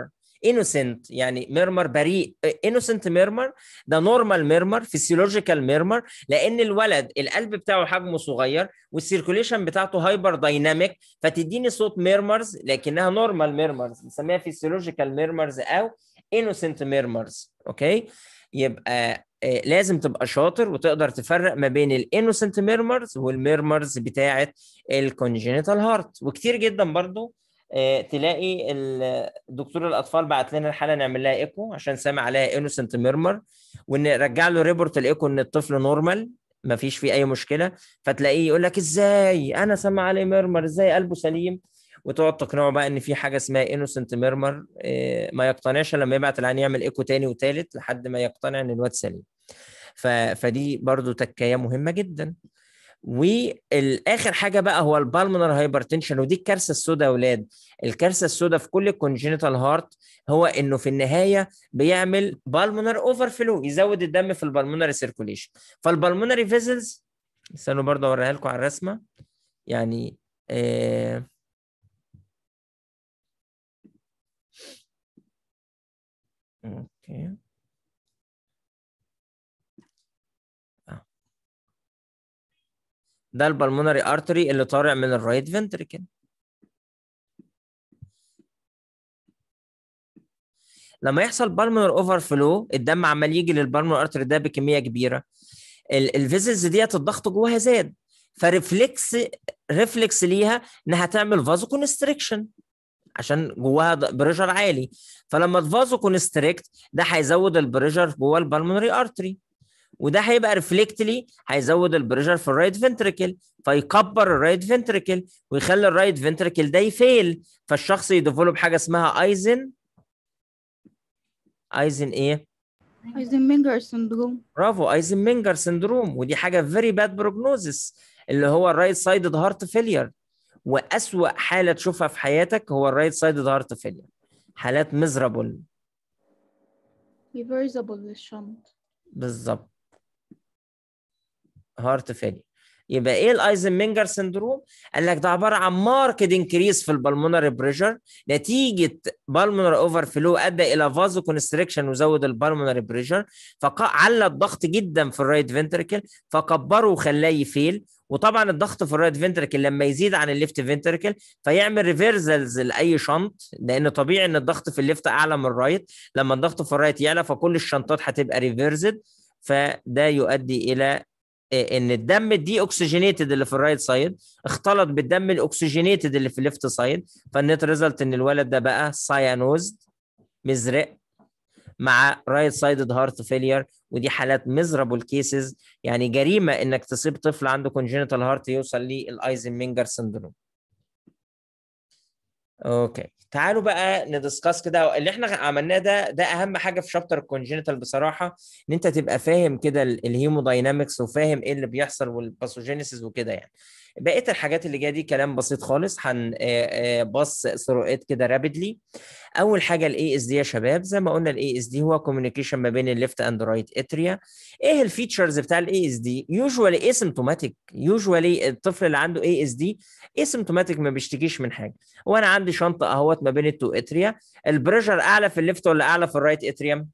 انوسنت يعني ميرمر بريء. انوسنت ميرمر ده نورمال ميرمر، فيسيولوجيكال ميرمر، لان الولد القلب بتاعه حجمه صغير والسيركوليشن بتاعته هايبر دايناميك، فتديني صوت ميرمرز لكنها نورمال ميرمرز، بنسميها فيسيولوجيكال ميرمرز او انوسنت ميرمرز. اوكي، يبقى لازم تبقى شاطر وتقدر تفرق ما بين الانوسنت ميرمرز والميرمرز بتاعه الكونجينيتال هارت. وكتير جدا برضو تلاقي دكتور الاطفال بعت لنا الحاله نعمل لها ايكو عشان سامع عليها انوسنت ميرمر، ونرجع له ريبورت الايكو ان الطفل نورمال ما فيش فيه اي مشكله، فتلاقيه يقول لك ازاي انا سامع عليه ميرمر، ازاي قلبه سليم، وتقعد تقنعه بقى ان في حاجه اسمها انوسنت ميرمر. ما يقتنعش لما يبعت العيان يعمل ايكو تاني وتالت لحد ما يقتنع ان الواد سليم. فدي برضو تكايه مهمه جدا. والاخر حاجه بقى هو البالمونر هايبرتنشن، ودي الكارثه السوداء يا اولاد. الكارثه السوداء في كل الكونجينيتال هارت هو انه في النهايه بيعمل بالمونر اوفر فلو، يزود الدم في البالمونري سيركوليشن. فالبالمونري فيزلز، استنوا برضه اوريها لكم على الرسمه يعني. اوكي ده البلمونري ارتري اللي طالع من الرايت فنتريكل. لما يحصل بالمونر اوفر فلو، الدم عمال يجي للبلمونر ارتري ده بكميه كبيره، الفيزلز ديت الضغط جواها زاد، ريفلكس ليها انها تعمل فازو كونستريكشن عشان جواها بريشر عالي. فلما الفازو كونستريكت ده هيزود البريشر جوه البلمونري ارتري، وده هيبقى ريفلكتلي هيزود البريشر في الرايت فنتريكل، فيكبر الرايت فنتريكل ويخلي الرايت فنتريكل ده يفيل، فالشخص يديفلوب حاجه اسمها ايزن ايه؟ ايزنمنجر سندروم. برافو، ايزنمنجر سندروم. ودي حاجه فيري باد بروجنوزس، اللي هو الرايت سايدد هارت فيلير. واسوأ حاله تشوفها في حياتك هو الرايت سايدد هارت فيلير، حالات ميزرابل. ريفرسبل للشنط. بالظبط، هارت فيلير. يبقى ايه الايزنمنجر سندروم؟ قال لك ده عباره عن ماركت انكريس في البلمونري بريشر نتيجه بالمونر اوفر فلو ادى الى فازو كونستريكشن وزود البلمونري بريشر، فعلى الضغط جدا في الرايت فنتريكل فكبره وخلاه يفيل. وطبعا الضغط في الرايت فنتريكل لما يزيد عن الليفت فنتريكل فيعمل ريفيرزلز لاي شنط، لان طبيعي ان الضغط في الليفت اعلى من الرايت، لما الضغط في الرايت يعلى فكل الشنطات هتبقى ريفيرزد، فده يؤدي الى ان الدم الدي اوكسجينيتد اللي في الرايت سايد اختلط بالدم الاكسجينيتد اللي في الليفت سايد، فالنت ريزلت ان الولد ده بقى سايانوزد، مزرق، مع رايت سايدد هارت فيلير. ودي حالات ميزرابل كيسز، يعني جريمه انك تصيب طفل عنده كونجينيتال هارت يوصل للايزنمنجر سندروم. اوكي، تعالوا بقى ندسكاس كده اللي احنا عملناه ده اهم حاجه في شابتر الكونجينيتال بصراحه، ان انت تبقى فاهم كده الهيموداينامكس وفاهم ايه اللي بيحصل والباثوجينيسيس وكده يعني. بقيه الحاجات اللي جايه دي كلام بسيط خالص، بص ثروات كده رابيدلي. اول حاجه الاي اس دي يا شباب، زي ما قلنا الاي اس دي هو كوميونيكيشن ما بين الليفت اند رايت اتريا. ايه الفيتشرز بتاع الاي اس دي؟ يوجوالي اسيمتوماتيك، يوجوالي الطفل اللي عنده اي اس دي اسيمتوماتيك ما بيشتكيش من حاجه. وانا عندي شنطه اهوت ما بين التو اتريا، البريشر اعلى في الليفت ولا اعلى في الرايت اتريوم؟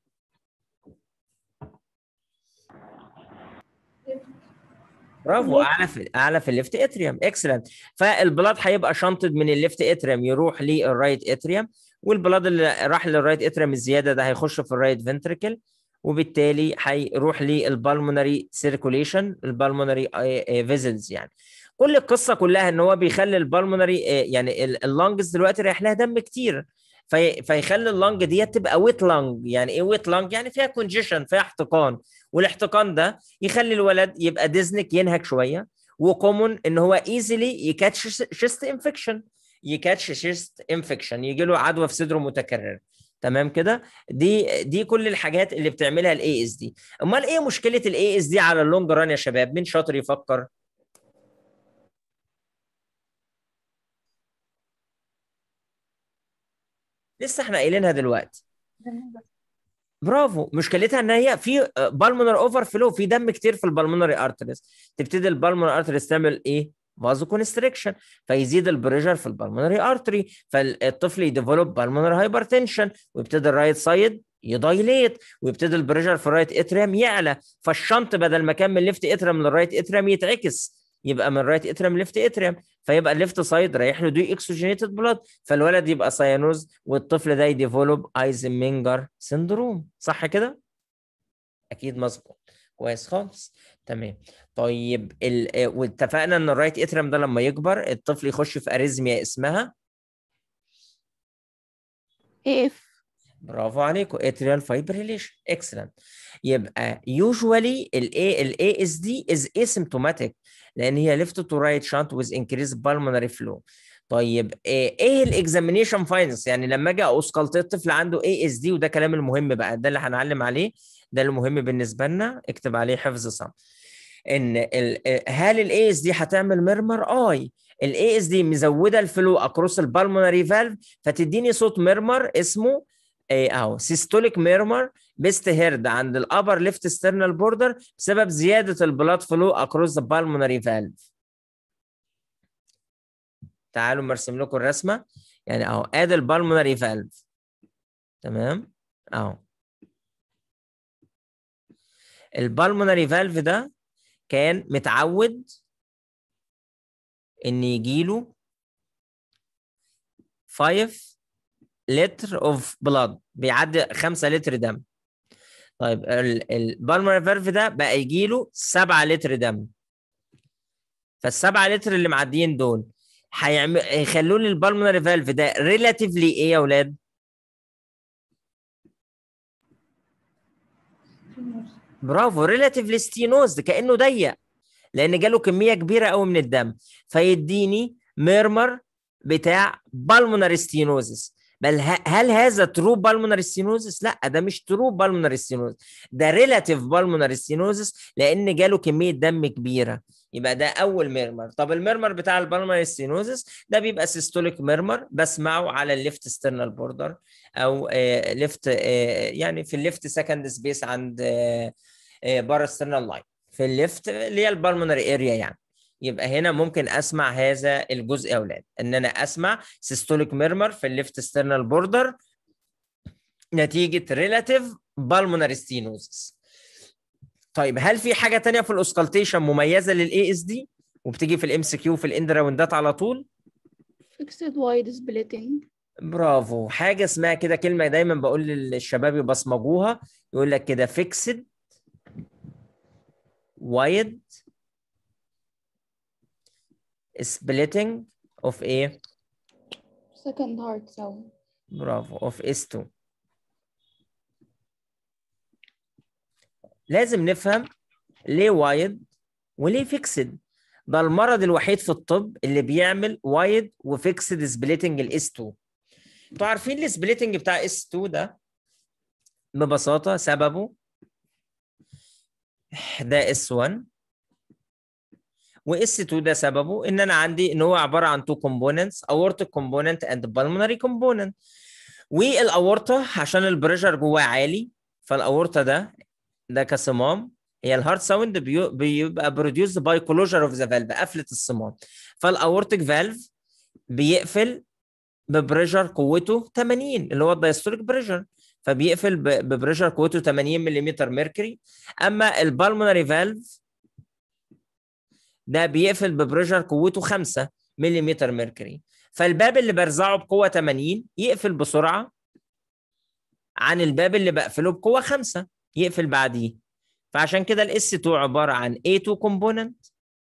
برافو، اعلى في الليفت اتريوم. اكسلنت. فالبلاد هيبقى شنطد من الليفت اتريوم يروح للرايت اتريوم، والبلاد اللي راح للرايت اتريوم الزياده ده هيخش في الرايت فنتريكل، وبالتالي هيروح للبالمونري سيركوليشن، البالمونري فيزلز. يعني كل القصه كلها ان هو بيخلي البالمونري يعني اللنجز دلوقتي رايح لها دم كتير، فيخلي اللنج ديت تبقى ويت لنج. يعني ايه ويت لنج؟ يعني فيها كونجيشن، فيها احتقان، والاحتقان ده يخلي الولد يبقى ديزنك، ينهك شويه، وكومون ان هو ايزيلي يكاتش شيست انفكشن، يجي له عدوى في صدره متكرره. تمام كده؟ دي كل الحاجات اللي بتعملها الاي اس دي. امال ايه مشكله الاي اس دي على اللونج ران يا شباب؟ مين شاطر يفكر؟ لسه احنا قايلينها دلوقتي. برافو، مشكلتها ان هي في بالمونر اوفر فلو، في دم كتير في البالمونري ارتريز، تبتدي البالمونري ارتريز تعمل ايه؟ فازو كونستريكشن، فيزيد البريشر في البلمونري ارتري، فالطفل يديفلوب بالمونري هايبرتنشن، ويبتدي الرايت سايد يدايليت، ويبتدي البريشر في الرايت اتريم يعلى، فالشنط بدل ما كان من ليفت اتريم للرايت اتريم يتعكس، يبقى من رايت اتريم ليفت اتريم، فيبقى الليفت سايد رايح له دي اكسجينيتد بلاد، فالولد يبقى ساينوز، والطفل ده يديفلوب ايزنمنجر سندروم. صح كده؟ اكيد مظبوط. كويس خالص. تمام. طيب واتفقنا ان الرايت اتريم ده لما يكبر الطفل يخش في اريزميا اسمها AF. برافو عليكم، اتريال فايبريليشن. اكسلنت. يبقى يوجوالي الاي اس دي از اسيمتوماتيك، لان هي ليفت تو رايت شانت ويز انكريز بالمونري فلو. طيب ايه الاكزامينيشن فايندنجز؟ يعني لما اجي اسقلت الطفل عنده اي اس دي، وده كلام المهم بقى، ده اللي هنعلم عليه، ده المهم بالنسبه لنا، اكتب عليه حفظ صم. ان هل الاي اس دي هتعمل ميرمر؟ الاي اس دي مزوده الفلو اكروس البالمونري فالف، فتديني صوت ميرمر اسمه اهو سيستوليك ميرمر بيست هيرد عند الابر ليفت ستيرنال بوردر بسبب زياده البلاد فلو اكروس ذا بالمونري فالف. تعالوا مرسم لكم الرسمه، يعني اهو ادي البالمونري فالف، تمام اهو. البالمونري فالف ده كان متعود ان يجيله 5 لتر اوف بلاد، بيعدي 5 لتر دم. طيب البالمونري فالف ده بقى يجيله 7 لتر دم، فال7 لتر اللي معديين دول هيخلوا لي البالمونري فالف ده ريلاتيفلي ايه يا اولاد؟ برافو، ريلاتيفلي ستينوز، كانه ضيق، لان جاله كميه كبيره قوي من الدم، فيديني ميرمر بتاع بالمونري ستينوزس. بل هل هذا ترو بالمونري ستينوزس؟ لا، ده مش ترو بالمونري ستينوزس، ده ريلاتيف بالمونري ستينوزس، لان جاله كميه دم كبيره. يبقى ده اول ميرمر. طب الميرمر بتاع البالمونري ستينوزس ده بيبقى سيستوليك ميرمر، بسمعه على الليفت ستيرنال بوردر، او ليفت يعني في الليفت سكند سبيس عند بارا ستيرنال لاين، في الليفت اللي هي البالمونري اريا يعني. يبقى هنا ممكن اسمع هذا الجزء يا اولاد، ان انا اسمع سيستوليك ميرمر في الليفت ستيرنال بوردر نتيجه ريلاتيف بالمونري ستينوزس. طيب هل في حاجه تانية في الاوسكالتيشن مميزه للاي اس دي وبتيجي في الام سي كيو في الاند راوندات على طول؟ Fixed wide splitting. برافو، حاجه اسمها كده، كلمه دايما بقول للشباب يبصمجوها، يقول لك كده فيكسد وايد splitting of ايه؟ Second heart sound. برافو، of S2. لازم نفهم ليه وايد وليه فيكسد. ده المرض الوحيد في الطب اللي بيعمل وايد وفيكسد سبليتنج الاس 2. انتوا عارفين السبليتنج بتاع اس 2 ده ببساطه سببه ده اس 1، واس 2 ده سببه ان انا عندي ان هو عباره عن تو كومبوننتس، اورتيك كومبوننت اند بالمونري كومبوننت. والاورطه عشان البريشر جواه عالي، فالاورطه ده كصمام، هي الهارت ساوند بيبقى بروديوس باي كلوجر اوف ذا فالف، قفله الصمام. فالاورتيك فالف بيقفل ببريشر قوته 80 اللي هو الدايستوليك بريشر، فبيقفل ببريشر قوته 80 ملم ميركوري. اما البالمونري فالف ده بيقفل ببريشر قوته 5 ملم ميركوري، فالباب اللي برزعه بقوه 80 يقفل بسرعه عن الباب اللي بقفله بقوه 5 يقفل بعديه. فعشان كده الاس 2 عباره عن A2 كومبوننت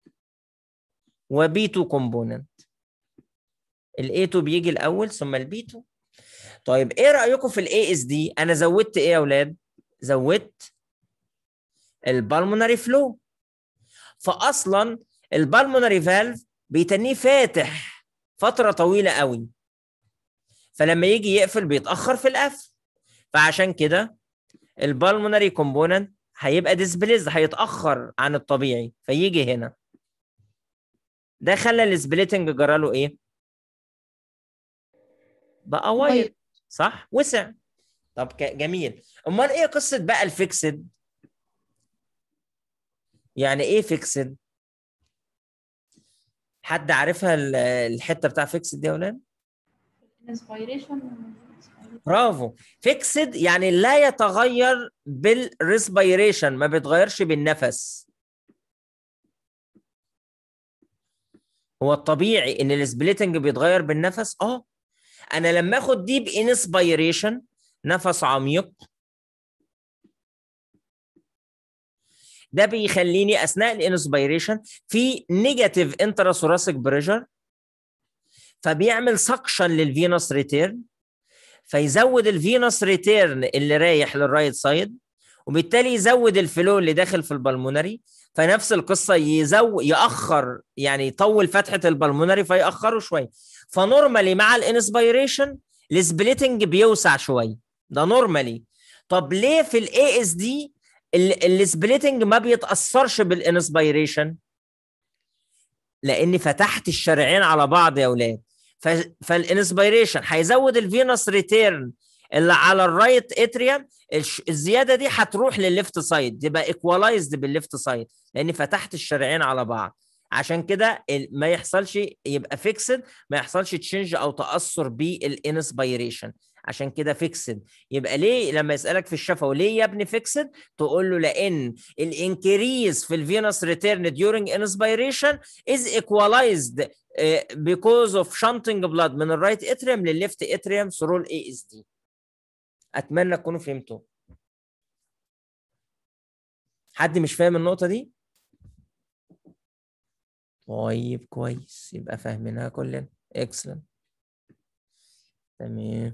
و B2 كومبوننت. ال A2 بيجي الاول ثم ال B2. طيب ايه رايكم في الاي اس دي؟ انا زودت ايه يا اولاد؟ زودت البالمونري فلو. فاصلا البالمونري فالف بيتنيه فاتح فتره طويله قوي، فلما يجي يقفل بيتاخر في القفل، فعشان كده البالمونري كومبوننت هيبقى ديسبليز، هيتاخر عن الطبيعي، فيجي هنا. ده خلى السبليتنج جرى له ايه؟ بقى وايد، صح؟ وسع. طب جميل. امال ايه قصه بقى الفيكسد؟ يعني ايه فيكسد؟ حد عارفها الحته بتاع فيكسد دي يا ولاد؟ انسبيريشن. برافو. فيكسد يعني لا يتغير بالريسبيريشن، ما بيتغيرش بالنفس. هو الطبيعي ان السبليتنج بيتغير بالنفس. انا لما اخد ديب انسبيريشن، نفس عميق، ده بيخليني اثناء الانسبيريشن في نيجاتيف انتراسوراسيك بريشر، فبيعمل سكشن للفينوس ريتيرن، فيزود الفينوس ريتيرن اللي رايح للرايت سايد، وبالتالي يزود الفلو اللي داخل في البلمونري. فنفس القصه ياخر، يعني يطول فتحه البلمونري فيأخره شويه. فنورمالي مع الانسبيريشن السبليتنج بيوسع شويه، ده نورمالي. طب ليه في الاي اس دي السبليتنج ما بيتاثرش بالانسبيريشن؟ لاني فتحت الشريعين على بعض يا اولاد. فالانسبيريشن هيزود الفينوس ريتيرن اللي على الرايت اتريوم، الزياده دي هتروح للليفت سايد، تبقى ايكوالايزد بالليفت سايد لاني فتحت الشريعين على بعض. عشان كده ما يحصلش، يبقى فيكسد، ما يحصلش تشينج او تاثر بالانسبيريشن. عشان كده فيكسد. يبقى ليه لما يسالك في الشفوي ليه يا ابني فيكسد، تقول له لان الانكريز في الفينوس ريتيرن during inspiration is equalized because of shunting blood من الرايت اتريوم للليفت اتريوم through الاي اس دي. اتمنى تكونوا فهمتوا. حد مش فاهم النقطه دي؟ طيب كويس، يبقى فاهمينها كلنا. اكسلنت. تمام.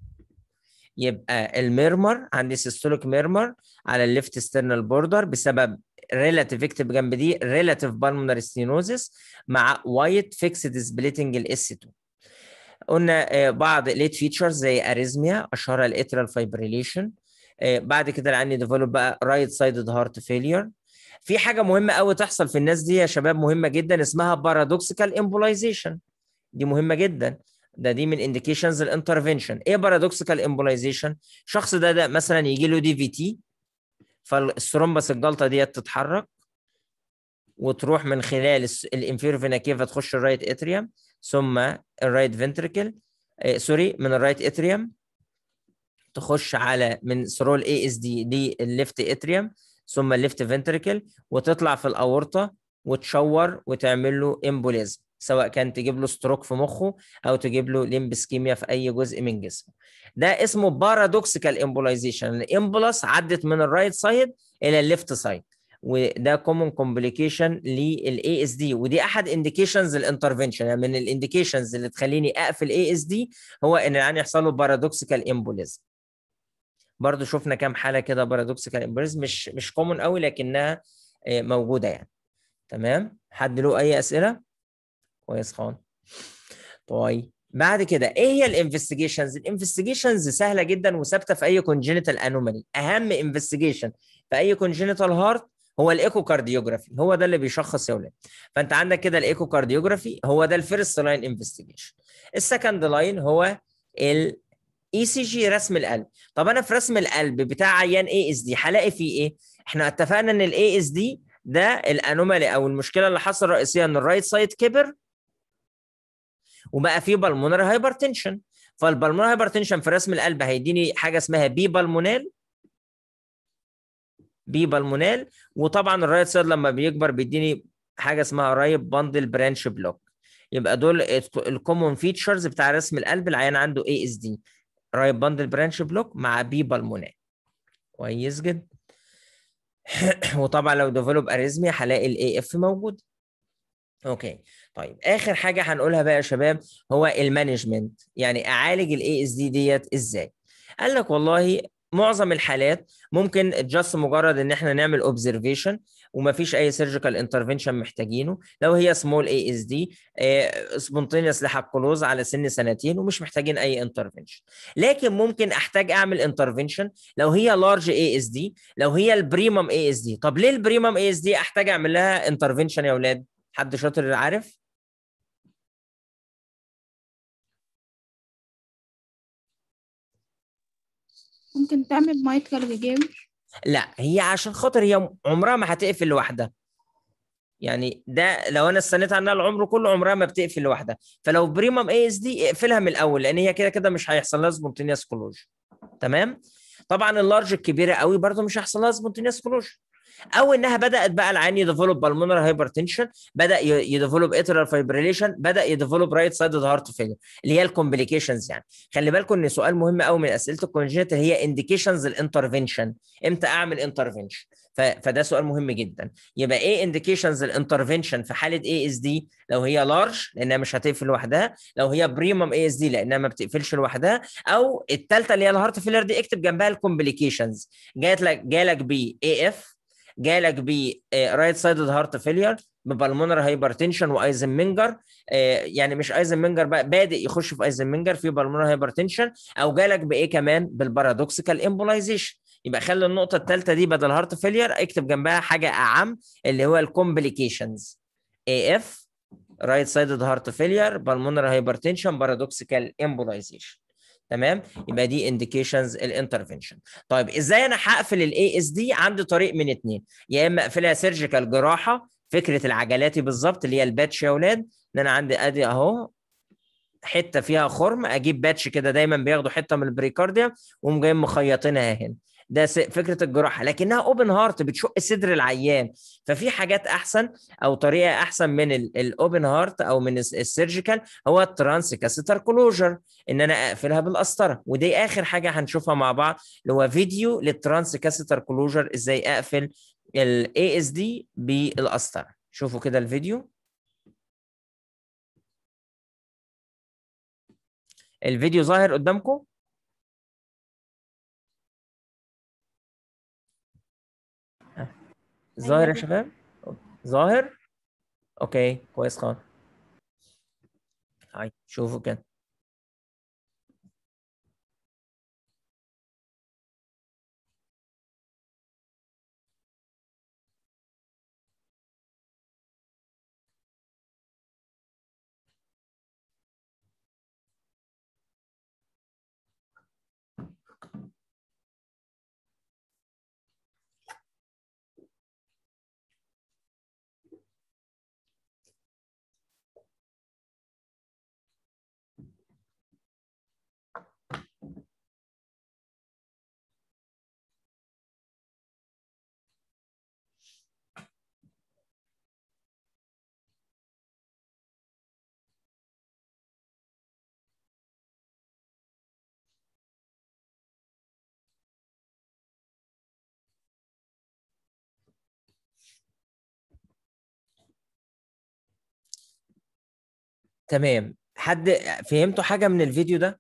يبقى الميرمر عندي سيستوليك ميرمر على الليفت ستيرنال بوردر بسبب ريلاتيف، اكتب جنب دي ريلاتيف بالمونري ستينوزس مع وايت فيكسد سبليتنج الاس 2. قلنا بعض ليت فيتشرز زي اريزميا، اشهرها الاترال فايبريليشن. بعد كده عندي ديفلوب بقى رايت سايدد هارت فيلير. في حاجه مهمه قوي تحصل في الناس دي يا شباب، مهمه جدا، اسمها بارادوكسيكال امبولايزيشن. دي مهمه جدا، دي من انديكيشنز الانترفنشن. ايه بارادوكسيكال امبولايزيشن؟ الشخص ده مثلا يجي له دي في تي، فالثرومبس الجلطه ديت تتحرك وتروح من خلال الانفيرو فينا كيفا تخش الرايت اتريوم، ثم الرايت فنتريكل، من الرايت اتريوم تخش على من سرول اي اس دي للليفت اتريوم، ثم الليفت فنتريكل، وتطلع في الاورطه وتشور وتعمل له امبوليزم، سواء كان تجيب له ستروك في مخه او تجيب له ليمبسكيميا في اي جزء من جسمه. ده اسمه بارادوكسيكال امبولايزيشن. الامبولاس عدت من الرايت سايد الى الليفت سايد، وده كومن كومبليكيشن للاي اس دي، ودي احد انديكيشنز الانترفنشن. يعني من الانديكيشنز اللي تخليني اقفل اي اس دي هو ان العيان يحصل له بارادوكسيكال امبوليزم. برضو شفنا كام حاله كده بارادوكسيكال امبوليزم، مش كومن قوي لكنها موجوده يعني. تمام. حد له اي اسئله؟ كويس خالص. طيب بعد كده ايه هي الانفستيجيشنز؟ الانفستيجيشنز سهله جدا وثابته في اي كونجينيتال انومالي. اهم انفستيجيشن في اي كونجينيتال هارت هو الايكو كارديوجرافي، هو ده اللي بيشخص يا ولاد. فانت عندك كده الايكو كارديوجرافي هو ده الفيرست لاين انفستيجيشن. السكند لاين هو اي سي جي، رسم القلب. طب انا في رسم القلب بتاع عيان اي اس دي هلاقي فيه ايه؟ احنا اتفقنا ان الاي اس دي ده الانومالي او المشكله اللي حصل الرئيسيه ان الرايت سايد كبر وبقى فيه بالمونري هايبرتنشن. فالبالمونري هايبرتنشن في رسم القلب هيديني حاجه اسمها بي بالمونال. وطبعا الرايت سايد لما بيكبر بيديني حاجه اسمها رايت باندل برانش بلوك. يبقى دول الكومون فيتشرز بتاع رسم القلب. العيان عنده اي اس دي رايت باندل برانش بلوك مع بي بالمونال. كويس جدا. وطبعا لو ديفلوب اريزميا هلاقي الاي اف موجود. اوكي. طيب اخر حاجه هنقولها بقى يا شباب هو المانجمنت، يعني اعالج الاي اس دي ديت ازاي. قال لك والله معظم الحالات ممكن جاست مجرد ان احنا نعمل اوبزرفيشن ومفيش اي سيرجيكال انترفنشن محتاجينه. لو هي سمول اي اس دي سبونتينيوس لحقلوز على سن سنتين ومش محتاجين اي انترفنشن. لكن ممكن احتاج اعمل انترفنشن لو هي لارج اي اس دي، لو هي البريمم اي اس دي. طب ليه البريمم اي اس دي احتاج اعمل لها انترفنشن يا اولاد؟ حد شاطر عارف؟ ممكن تعمل مايترال ريجيم. لا، هي عشان خاطر هي عمرها ما هتقفل لوحدها. يعني ده لو انا استنيت عنها العمر كله عمرها ما بتقفل لوحدها. فلو بريمم اي اس دي اقفلها من الاول، لان هي كده كده مش هيحصل لها سبونتينيوس كلوجر. تمام. طبعا اللارج الكبيره قوي برده مش هيحصل لها سبونتينيوس كلوجر. او انها بدات بقى العين يديفلوب بالمونر هايبرتنشن، بدا يديفلوب اترال فايبريليشن، بدا يديفلوب رايت سايد هارت فيلير، اللي هي الكومبليكيشنز. يعني خلي بالكم ان سؤال مهم قوي من اسئله الكونجنتال هي انديكيشنز الانترفنشن، امتى اعمل انترفنشن. فده سؤال مهم جدا. يبقى ايه انديكيشنز الانترفنشن في حاله اي اس دي؟ لو هي لارج لانها مش هتقفل لوحدها، لو هي بريمم اي اس دي لانها ما بتقفلش لوحدها، او الثالثه اللي هي الهارت فيلير دي اكتب جنبها الكومبليكيشنز. جالك بي اي اف، جالك ب رايت سايدد هارت فيلير، ببالمونر هايبرتنشن وايزنمنجر، يعني مش ايزنمنجر بقى، بادئ يخش في ايزنمنجر في بالمونر هايبرتنشن، او جالك بايه كمان بالبارادوكسيكال امبولايزيشن. يبقى خلي النقطه الثالثه دي بدل هارت فيلير اكتب جنبها حاجه اعم اللي هو الكومبليكيشنز. اي اف، رايت سايدد هارت فيلير، بالمونر هايبرتنشن، بارادوكسيكال امبولايزيشن. تمام. يبقى دي انديكيشنز الانترفنشن. طيب ازاي انا هقفل الاي اس دي؟ عندي طريق من اتنين، يا اما اقفلها سيرجيكال جراحه، فكره العجلاتي بالظبط اللي هي الباتش يا اولاد، ان انا عندي ادي اهو حته فيها خرم، اجيب باتش كده، دايما بياخدوا حته من البريكارديا وهم جايين مخيطينها هنا، ده فكره الجراحه، لكنها اوبن هارت بتشق صدر العيان. ففي حاجات احسن او طريقه احسن من الاوبن هارت او من السيرجيكال، هو الترانس كاسيتر كلوجر، ان انا اقفلها بالقسطره. ودي اخر حاجه هنشوفها مع بعض، اللي هو فيديو للترانس كاسيتر كلوجر، ازاي اقفل الاي اس دي بالقسطره. شوفوا كده الفيديو. الفيديو ظاهر قدامكم؟ ظاهر يا شباب؟ ظاهر؟ اوكي كويس خالص. هاي شوفوا كده. تمام. حد فهمتوا حاجة من الفيديو ده؟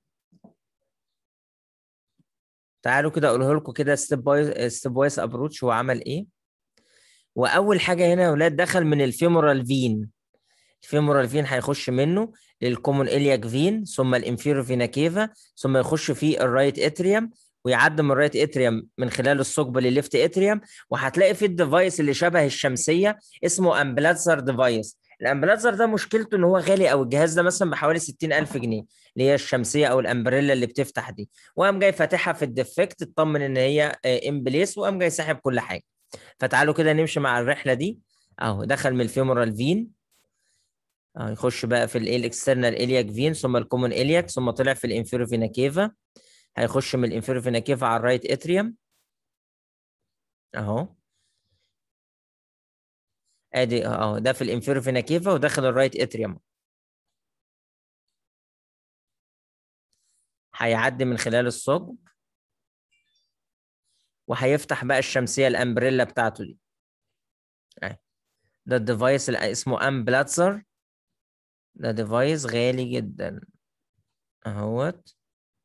تعالوا كده اقوله لكم كده ستيب وايز ابروتش هو عمل ايه. واول حاجة هنا يا ولاد، دخل من الفيمورال فين. الفيمورال فين هيخش منه للكومون الياك فين، ثم الانفيرو فينا كيفا، ثم يخش في الرايت اتريوم، ويعدي من الرايت اتريوم من خلال الثقب للليفت اتريوم. وهتلاقي في الديفايس اللي شبه الشمسيه اسمه امبلاتزر ديفايس. الامبلاتزر ده مشكلته ان هو غالي قوي، الجهاز ده مثلا بحوالي 60,000 جنيه، اللي هي الشمسيه او الامبريلا اللي بتفتح دي. وقام جاي فاتحها في الديفكت، اطمن ان هي ان بليس، وقام جاي ساحب كل حاجه. فتعالوا كده نمشي مع الرحله دي. اهو دخل من الفيمورال فين، يخش بقى في الايه الاكسترنال الياك فين، ثم الكومون الياك، ثم طلع في الانفيرو فينا كيفا، هيخش من الانفيرو فينا كيفا على الرايت اتريوم اهو. ادي اهو ده في الانفيرو فينا كيفا وداخل الرايت اتريوم، هيعدي من خلال الثقب وهيفتح بقى الشمسيه الامبريلا بتاعته دي. ده الديفايس اللي اسمه امبلاتزر، ده ديفايس غالي جدا اهوت.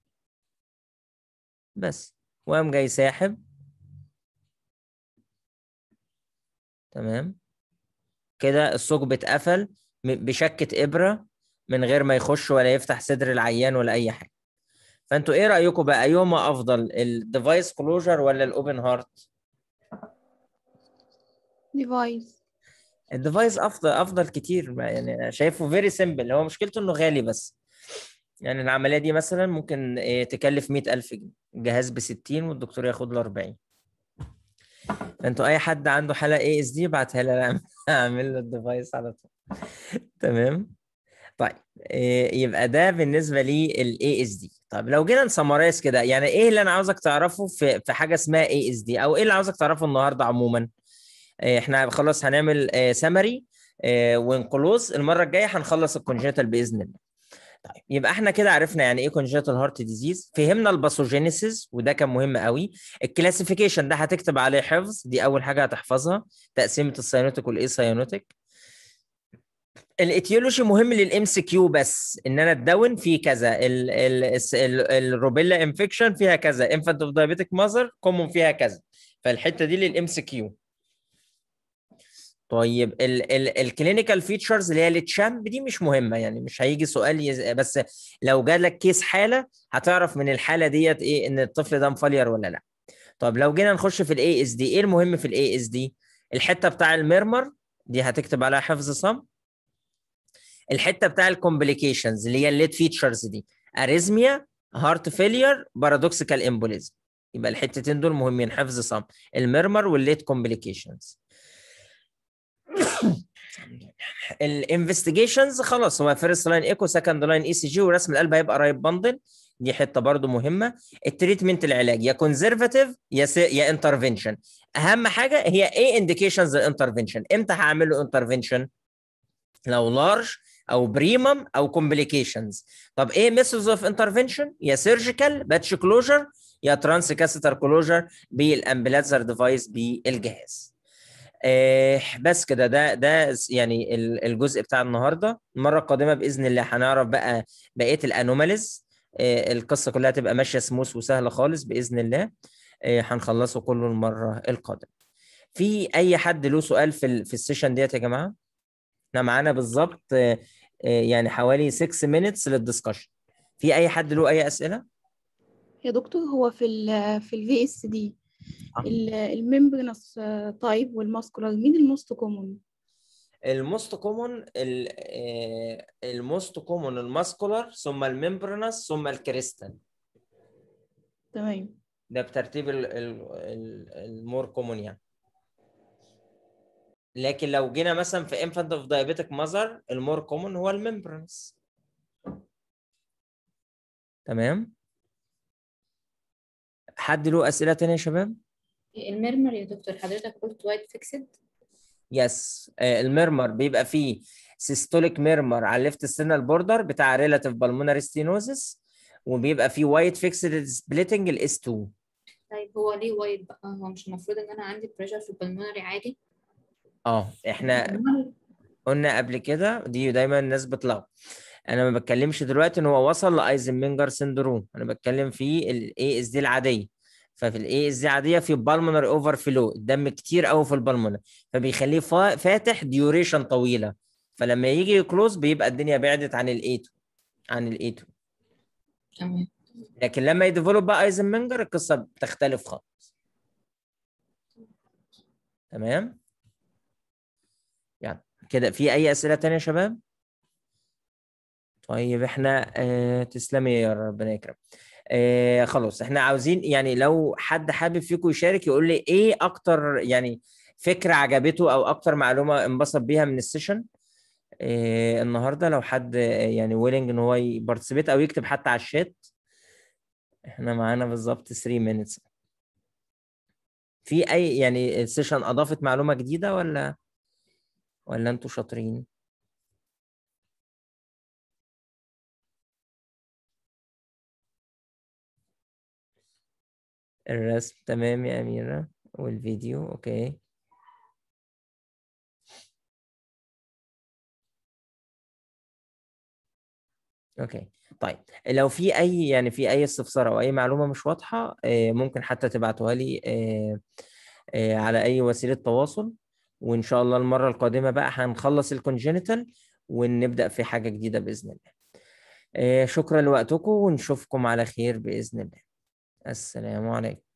بس وقام جاي ساحب. تمام كده الثقب اتقفل بشكة إبرة، من غير ما يخش ولا يفتح صدر العيان ولا أي حاجة. فأنتوا إيه رأيكم بقى، أيهما أفضل، الديفايس كلوجر ولا الأوبن هارت؟ ديفايس. الديفايس أفضل كتير، يعني أنا شايفه فيري سيمبل، هو مشكلته إنه غالي بس. يعني العملية دي مثلا ممكن تكلف 100,000 جنيه، الجهاز ب60 والدكتور ياخد له 40. انتوا اي حد عنده حاله اي اس دي ابعتها لي انا اعمل له الديفايس على طول. تمام. طيب يبقى ده بالنسبه للاي اس دي. طب لو جينا نسمرايز كده، يعني ايه اللي انا عاوزك تعرفه في حاجه اسمها اي اس دي، او ايه اللي عاوزك تعرفه النهارده عموما؟ احنا خلاص هنعمل سمري ونكلوز. المره الجايه هنخلص الكونجنتال باذن الله. طيب يبقى احنا كده عرفنا يعني ايه كونجنتال هارت ديزيز، فهمنا الباثوجينيسيس وده كان مهم قوي. الكلاسيفيكيشن ده هتكتب عليه حفظ، دي اول حاجه هتحفظها، تقسيمه السيانوتيك والاي سيانوتيك. الاتيولوجي مهم للام سي كيو، بس ان انا اتدون في كذا، الروبيلا انفكشن فيها كذا، انفانت اوف دايابيتك ماذر كومون فيها كذا، فالحته دي للام سي كيو. طيب الكلينيكال فيتشرز اللي هي التشامب دي مش مهمه، يعني مش هيجي سؤال بس لو جالك كيس حاله هتعرف من الحاله ديت ايه ان الطفل ده مفلير ولا لا. طب لو جينا نخش في الاي اس دي، ايه المهم في الاي اس دي؟ الحته بتاع الميرمر دي هتكتب عليها حفظ صم. الحته بتاع الكومبليكيشنز اللي هي الليد فيتشرز دي، اريزميا، هارت فيلير، بارادوكسيكال امبوليزم، يبقى الحتتين دول مهمين حفظ صم، الميرمر والليد كومبليكيشنز. الانفستيجيشنز خلاص هو فيرست لاين ايكو، سكند لاين اي سي جي، ورسم القلب هيبقى رايت باندل، دي حته برضو مهمه. التريتمنت العلاج يا كونزرفاتيف يا انترفنشن. اهم حاجه هي ايه انديكيشنز الانترفنشن، امتى هعمل له انترفنشن؟ لو لارج او بريمم او كومبليكيشنز. طب ايه ميثودز اوف انترفنشن؟ يا سيرجيكال باتش كلوجر، يا ترانس كاسيتر كلوجر بالامبلاتزر ديفايس بالجهاز. بس كده، ده يعني الجزء بتاع النهارده. المره القادمه باذن الله هنعرف بقى بقيه الانوماليز. القصه كلها تبقى ماشيه سموث وسهله خالص باذن الله. هنخلصه كله المره القادمه. في اي حد له سؤال في السيشن ديت يا جماعه؟ احنا معانا بالظبط يعني حوالي 6 minutes للدسكشن. في اي حد له اي اسئله؟ يا دكتور، هو في الفي اس دي الممبرنس تايب والماسكولار مين الموست كومون؟ الموست كومون الماسكولار، ثم الممبرنس، ثم الكريستال. تمام. ده بترتيب المور كومون يعني. لكن لو جينا مثلا في infant of diabetic mother، المور كومون هو الممبرنس. تمام. حد له اسئله تانية يا شباب؟ الميرمر يا دكتور حضرتك قلت وايت فيكسد؟ يس. الميرمر بيبقى فيه سيستوليك ميرمر على الليفت ستينال بوردر بتاع ريلاتيف بالمونري ستينوزس، وبيبقى فيه وايت فيكسد سبليتنج الاس 2. طيب هو ليه وايت بقى؟ هو مش المفروض ان انا عندي بريشر في البلمونري عادي؟ احنا قلنا قبل كده، دي دايما الناس بتلغط. انا ما بتكلمش دلوقتي ان هو وصل لايزنمنجر سندروم، انا بتكلم في الاي اس دي العاديه. ففي الاي اس دي العاديه في بالمونري اوفر فلو، الدم كتير قوي في البلمونري، فبيخليه فاتح ديوريشن طويله، فلما يجي يكلوز بيبقى الدنيا بعدت عن الايتو، عن الايتو. تمام. لكن لما يديفلوب بقى ايزنمنجر القصه بتختلف خالص. تمام. يعني كده في اي اسئله تانية يا شباب؟ طيب احنا تسلمي يا ربنا يكرم. خلاص احنا عاوزين يعني لو حد حابب فيكم يشارك يقول لي ايه اكتر يعني فكرة عجبته او اكتر معلومة انبسط بيها من السيشن النهارده. لو حد يعني ويلنج ان هو يبارتيسيبيت او يكتب حتى على الشات. احنا معانا بالظبط 3 minutes. في اي يعني السيشن اضافت معلومة جديدة ولا انتوا شاطرين؟ الرسم تمام يا أميرة، والفيديو اوكي. اوكي. طيب لو في اي يعني في اي استفسار او اي معلومه مش واضحه ممكن حتى تبعتوها لي على اي وسيله تواصل، وان شاء الله المره القادمه بقى هنخلص الكونجينيتال ونبدا في حاجه جديده باذن الله. شكرا لوقتكم ونشوفكم على خير باذن الله. السلام عليكم.